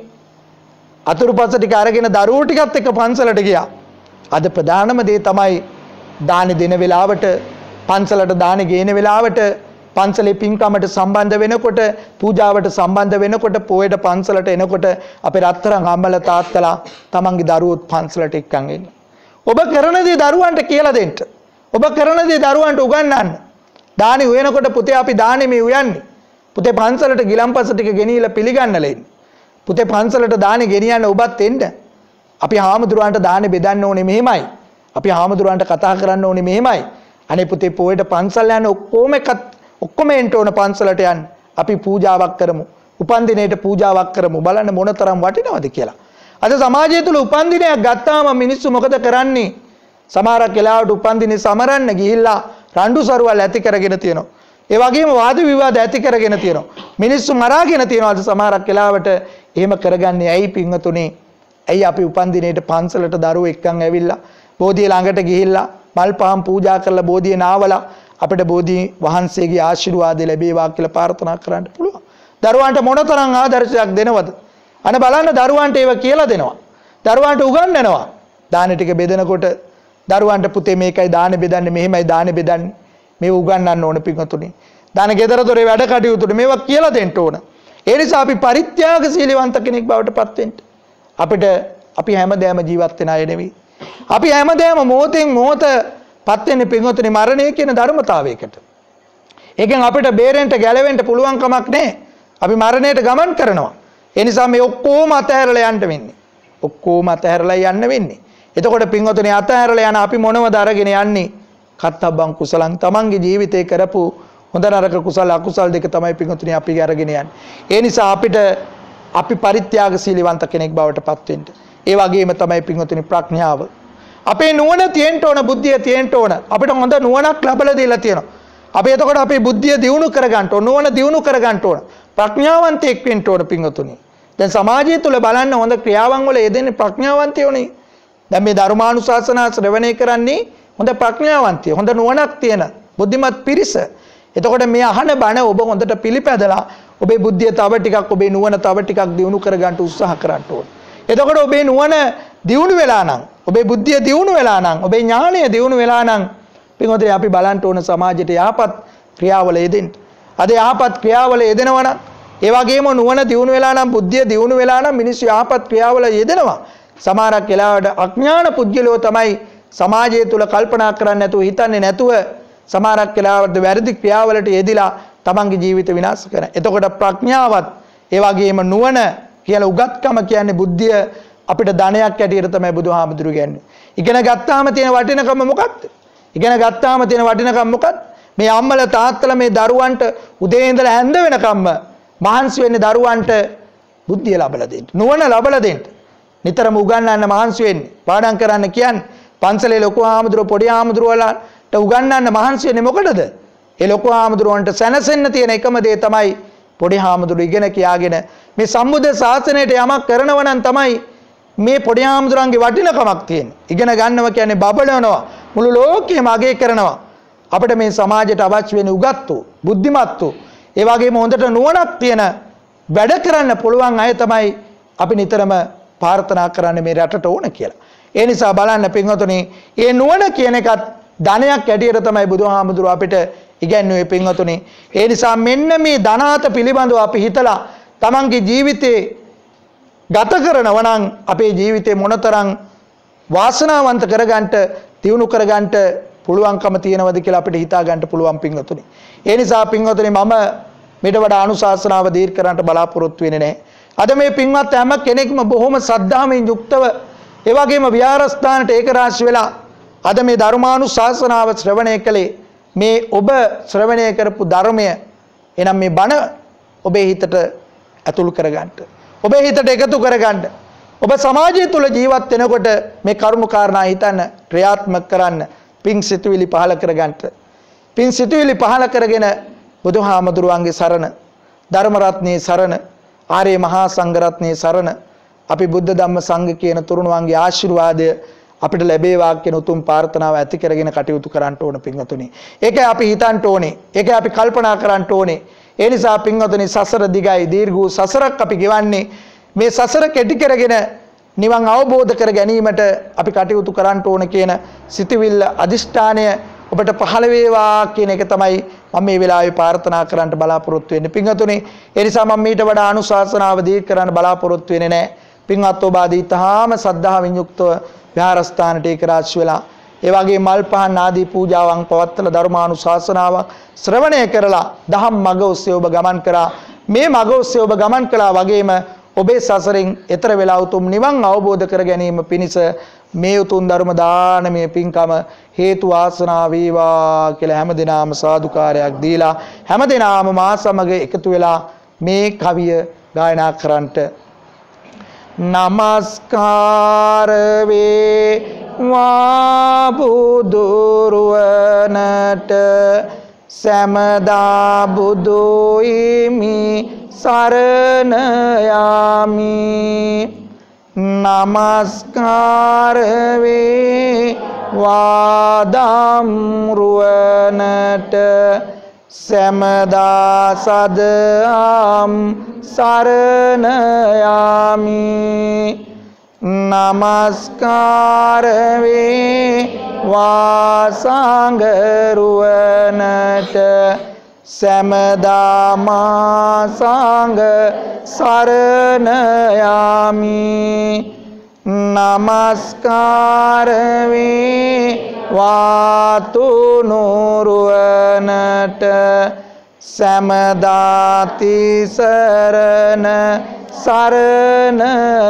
අතුරුපස ටික අරගෙන දරුවෝ ටිකත් එක්ක පන්සලට ගියා. අද ප්‍රධානම දේ තමයි දානි දෙන වෙලාවට, පන්සලට දානි ගේන වෙලාවට, පන්සලේ පින්කමට සම්බන්ධ වෙනකොට, පූජාවට සම්බන්ධ වෙනකොට, පොයට පන්සලට එනකොට අපේ රත්තරන් අම්මලා තාත්තලා තමන්ගේ දරුවොත් පන්සලට එක්කන් එන්න. ඔබ කරන දේ දරුවන්ට කියලා දෙන්න. ඔබ කරන දේ දරුවන්ට උගන්වන්න. දානි උයනකොට පුතේ අපි දානි මේ උයන්නේ. පුතේ පන්සලට ගිලම්පස ටික ගෙනියලා පිළිගන්නලා ඉන්න. පුතේ පන්සලට දානි ගෙනියන්න ඔබත් එන්න. අපි හාමුදුරුවන්ට දානි බෙදන්න ඕනේ මෙහෙමයි. අපි හාමුදුරුවන්ට කතා කරන්න ඕනේ මෙහෙමයි. අනේ පුතේ පොයට පන්සල් යන ඔක්කොම එකත් ඔක්කොම එන්න ඕන පන්සලට යන්න. අපි පූජාවක් කරමු. උපන් දිනේට පූජාවක් කරමු. බලන්න මොනතරම් වටිනවද කියලා. අද සමාජය තුල උපන්දිනයක් ගත්තාම මිනිස්සු මොකද කරන්නේ? සමහරක් වෙලාවට උපන්දිනේ සමරන්න ගිහිල්ලා රණ්ඩු සරුවල් ඇති කරගෙන තියෙනවා. ඒ වගේම වාද විවාද ඇති කරගෙන තියෙනවා. මිනිස්සු මරාගෙන තියෙනවා. අද සමහරක් වෙලාවට එහෙම කරගන්නේ ඇයි පින්වතුනි? ඇයි අපි උපන්දිනේට පන්සලට දරුවෝ එක්කන් ඇවිල්ලා බෝධිය ළඟට ගිහිල්ලා මල් පහන් පූජා කරලා බෝධිය නාවලා අපිට බෝධි වහන්සේගේ ආශිර්වාදය ලැබේවා කියලා ප්‍රාර්ථනා කරන්න පුළුවන්. දරුවන්ට මොනතරම් ආදර්ශයක් දෙනවද? අන බලන්න දරුවන්ට ඒව කියලා දෙනවා. දරුවන්ට උගන්වනවා. දාන ටික බෙදනකොට දරුවන්ට පුතේ මේකයි දාන බෙදන්නේ මෙහෙමයි දාන බෙදන්නේ. මේව උගන්වන්න ඕන පින්වතුනි. දාන ගෙදර දොරේ වැඩ කටයුතු මේවා කියලා දෙන්න ඕන. ඒ නිසා අපි පරිත්‍යාගශීලීවන්ත කෙනෙක් බවට පත් වෙන්න. අපිට අපි හැමදේම ජීවත් වෙන අය නෙවෙයි. අපි හැමදේම මොහොතෙන් මොහොත පත් වෙන්නේ පින්වතුනි මරණය කියන ධර්මතාවයකට. ඒකෙන් අපිට බේරෙන්න ගැලවෙන්න පුළුවන් කමක් නැහැ. අපි මරණයට ගමන් කරනවා. ඒ නිසා මේ ඔක්කොම අතහැරලා යන්න වෙන්නේ. ඔක්කොම අතහැරලා යන්න වෙන්නේ. එතකොට පින්වතුනි අතහැරලා යන අපි මොනවද අරගෙන යන්නේ? කත්තබ්බං කුසලං තමන්ගේ ජීවිතේ කරපු හොඳ නරක කුසල අකුසල දෙක තමයි පින්වතුනි අපි අරගෙන යන්නේ. ඒ නිසා අපිට අපි පරිත්‍යාගශීලීවන්ත කෙනෙක් බවට පත් වෙන්න. ඒ වගේම තමයි පින්වතුනි ප්‍රඥාව. අපේ නුවණ තියෙන්න ඕන, බුද්ධිය තියෙන්න ඕන. අපිට හොඳ නුවණක් ලැබලා දීලා තියෙනවා. අපි එතකොට අපේ බුද්ධිය දියුණු කරගන්න ඕන, නුවණ දියුණු කරගන්න ඕන. ප්‍රඥාවන්තයෙක් වෙන්න ඕන පින්වතුනි. දැන් සමාජය තුල බලන්න හොඳ ක්‍රියාවන් වල යෙදෙන්නේ ප්‍රඥාවන්තයෝනේ. දැන් මේ ධර්මානුශාසනා ශ්‍රවණය කරන්නේ හොඳ ප්‍රඥාවන්තය, හොඳ නුවණක් තියෙන බුද්ධිමත් පිරිස. එතකොට මේ අහන බණ ඔබ හොඳට පිළිපැදලා ඔබේ බුද්ධිය තව ටිකක්, ඔබේ නුවණ තව ටිකක් දියුණු කරගන්න උත්සාහ කරන්න ඕන. එතකොට ඔබේ නුවණ දියුණු වෙලා නම්, ඔබේ බුද්ධිය දියුණු වෙලා නම්, ඔබේ ඥාණය දියුණු වෙලා නම් පින්වතුනි අපි බලන්න ඕන සමාජයට යහපත් ක්‍රියාවල යෙදෙන්න. අද යහපත් ක්‍රියාවල යෙදෙනවා නම්, ඒ වගේම නුවණ දියුණු වෙලා නම්, බුද්ධිය දියුණු වෙලා නම් මිනිස්සු යහපත් ක්‍රියාවල යෙදෙනවා. සමහරක් වෙලාවට අඥාන පුජ්‍යලෝ තමයි සමාජය තුල කල්පනා කරන්නේ නැතුව, හිතන්නේ නැතුව සමහරක් වෙලාවට වැරදි ක්‍රියාවලට යෙදිලා තමන්ගේ ජීවිත විනාශ කරනවා. එතකොට ප්‍රඥාවත් ඒ වගේම නුවණ කියලා උගත්කම කියන්නේ බුද්ධිය අපිට ධනයක් ඇටියට තමයි බුදුහාමුදුරු කියන්නේ. ඉගෙන ගත්තාම තියෙන වටිනකම මොකක්ද? ඉගෙන ගත්තාම තියෙන වටිනකම මොකක්ද? මේ අම්මලා තාත්තලා මේ දරුවන්ට උදේ ඉඳලා හැන්ද වෙනකම්ම මහන්සි වෙන්නේ දරුවන්ට බුද්ධිය ලබලා දෙන්න. නුවණ ලබලා දෙන්න. නිතරම උගන්වන්න මහන්සි වෙන්නේ. පාඩම් කරන්න කියන්නේ. පන්සලේ ලොකු ආමුදුර පොඩි ආමුදුරවලට උගන්වන්න මහන්සි වෙන්නේ මොකටද? ඒ ලොකු ආමුදුරවන්ට සැනසෙන්න තියෙන එකම දේ තමයි පොඩි ආමුදුර ඉගෙන කියාගෙන මේ සම්බුද්ධ ශාසනයට යමක් කරනව නම් තමයි මේ පොඩි ආමුදුරන්ගේ වටිනකමක් තියෙන්නේ. ඉගෙන ගන්නවා කියන්නේ බබලනවා. මුළු ලෝකෙම අගය කරනවා. අපිට මේ සමාජයට අවශ්‍ය වෙන උගත්තු, බුද්ධිමත්තු, ඒ වගේම හොඳට නුවණක් තියෙන වැඩ කරන්න පුළුවන් අය තමයි අපි නිතරම ප්‍රාර්ථනා කරන්නේ මේ රටට ඕන කියලා. ඒ නිසා බලන්න පින්වතුනි, මේ නුවණ කියන එකත් ධනයක් ඇටියට තමයි බුදුහාමුදුරුවෝ අපිට ඉගැන්වුවේ පින්වතුනි. ඒ නිසා මෙන්න මේ ධනාත පිළිබඳව අපි හිතලා තමන්ගේ ජීවිතේ ගත කරනවා නම් අපේ ජීවිතේ මොනතරම් වාසනාවන්ත කරගන්නට, දියුණු කරගන්නට පුළුවන්කම තියෙනවද කියලා අපිට හිතා ගන්න පුළුවන් පින්වතුනි. ඒ නිසා පින්වතුනි මම මෙට වඩා අනුශාසනාව දීර්ඝ කරන්නට බලාපොරොත්තු වෙන්නේ නැහැ. අද මේ පින්වත් හැම කෙනෙක්ම බොහොම සද්ධාමයෙන් යුක්තව ඒ වගේම විහාරස්ථානට ඒකරාශී වෙලා අද මේ ධර්මානුශාසනාව ශ්‍රවණය කළේ. මේ ඔබ ශ්‍රවණය කරපු ධර්මය එනම් මේ බණ ඔබේ හිතට ඇතුළු කරගන්න. ඔබේ හිතට එකතු කරගන්න. ඔබ සමාජය තුල ජීවත් වෙනකොට මේ කරුණු කාරණා හිතන්න, ක්‍රියාත්මක කරන්න, පිං සිතුවිලි පහල කරගන්න. පිං සිතුවිලි පහල කරගෙන බුදුහාමුදුරුවන්ගේ සරණ, ධර්ම රත්නයේ සරණ, ආර්ය මහා සංඝ රත්නයේ සරණ, අපි බුද්ධ ධම්ම සංඝ කියන තුරුණුවන්ගේ ආශිර්වාදය අපිට ලැබේවා කියන උතුම් ප්‍රාර්ථනාව ඇති කරගෙන කටයුතු කරන්න ඕන පින්වතුනි. ඒකයි අපි හිතන්න ඕනේ. ඒකයි අපි කල්පනා කරන්න ඕනේ. ඒ නිසා පින්වතුනි සසර දිගයි, දීර්ඝ වූ සසරක් අපි ගෙවන්නේ. මේ සසර කෙටි කරගෙන නිවන් අවබෝධ කර ගැනීමට අපි කටයුතු කරන්න ඕන කියන සිතවිල්ල අදිෂ්ඨානය ඔබට පහළ වේවා කියන එක තමයි මම මේ වෙලාවේ ප්‍රාර්ථනා කරන්න බලාපොරොත්තු වෙන්නේ පින්වතුනි. ඒ නිසා මම මීට වඩා අනුශාසනාව දීර්ඝ කරන්න බලාපොරොත්තු වෙන්නේ නැහැ. පින්වත් ඔබ ආදී තාම සද්ධාවෙන් යුක්තව විහාරස්ථානට ඒකරාශී වෙලා ඒ වගේ මල් පහන් ආදී පූජාවන් පවත්වලා ධර්මානුශාසනාව ශ්‍රවණය කරලා දහම් මඟ ඔස්සේ ඔබ ගමන් කරා. මේ මඟ ඔස්සේ ඔබ ගමන් කළා වගේම ඔබේ සසරෙන් එතර වෙලා උතුම් නිවන් අවබෝධ කර ගැනීම පිණිස මේ උතුම් ධර්ම දානමය පින්කම හේතු වාසනා වේවා කියලා හැමදෙනාම සාදුකාරයක් දීලා හැමදෙනාම මා සමග එකතු වෙලා මේ කවිය ගායනා කරන්නට නමස්කාර වේවා බුදුරුවනට සෑමදා බුදු හිමි සරණ යමි. නමස්කාර වේවා ධම්රුවනට සෑමදා සදහම් සරණ යමි. නමස්කාර වේවා සංඝරුවනට සෑමදා මා සංඝ සරණ යමි. නමස්කාර වේවා තුනුරුවනට සෑමදා තිසරණ සරණ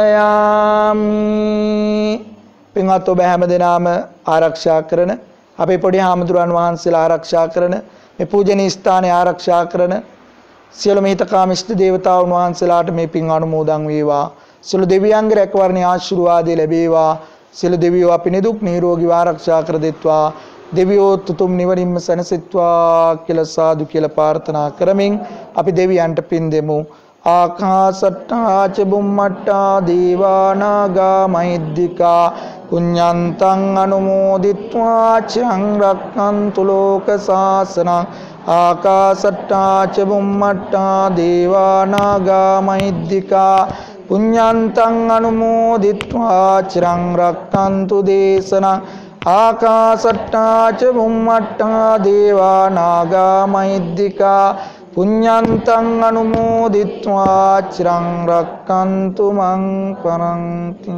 යමි. පින්වත් ඔබ හැම දෙනාම ආරක්ෂා කරන අපේ පොඩි හාමුදුරන් වහන්සේලා ආරක්ෂා කරන මේ පූජනීය ස්ථානය ආරක්ෂා කරන සියලු මිහිතකාමිෂ්ඨ දේවතාවුන් වහන්සේලාට මේ පින් අනුමෝදන් වේවා. සියලු දෙවියන්ගේ රැකවරණේ ආශිර්වාදය ලැබේවා. සියලු දෙවියෝ අපි නිදුක් නිරෝගීව ආරක්ෂා කර දෙත්වා. දෙවියෝ තුතුම් නිවනින්ම සැනසෙත්වා කියලා සාදු කියලා ප්‍රාර්ථනා කරමින් අපි දෙවියන්ට පින් දෙමු. ආකාසට්ටා ච බුම්මට්ටා දීවා නාග මහිද්దికා පුඤ්ඤන්තං අනුමෝදිත්වා චිරං රක්ඛන්තු ලෝක සාසනං. ආකාසට්ටා ච බුම්මට්ටා දීවා නාග මහිද්దికා පුඤ්ඤන්තං අනුමෝදිත්වා චිරං රක්ඛන්තු දේශනං. ආකාසට්ටා ච බුම්මට්ටා දීවා නාග මහිද්దికා පුඤ්ඤන්තං අනුමෝදිත්වා චිරං රක්ඛන්තු මං පරන්ති.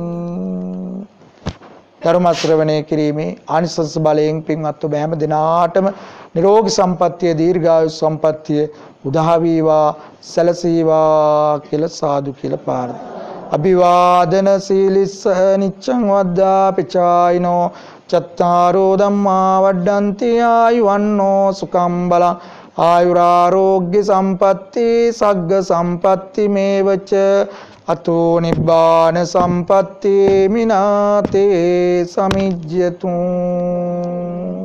ධර්ම ශ්‍රවණය කිරීමේ ආනිසංස බලයෙන් පින්වත් ඔබ හැම දිනාටම නිරෝගී සම්පන්නිය දීර්ඝායු සම්පන්නිය උදා වේවා සැලසීවා කියලා සාදු කියලා ප්‍රාර්ථනා. අභිවාදන සීලිස්ස නිච්ඡං වද්දා පිචායිනෝ චත්තාරෝ ධම්මා වඩ්ඩන්ති ආයුවන්නෝ සුඛං බලං ආයුරාෝග්‍ය සම්පatti සග්ග සම්පatti මේවච අතෝ නිබ්බාන සම්පatti මිනාතේ සමිජ්ජතු.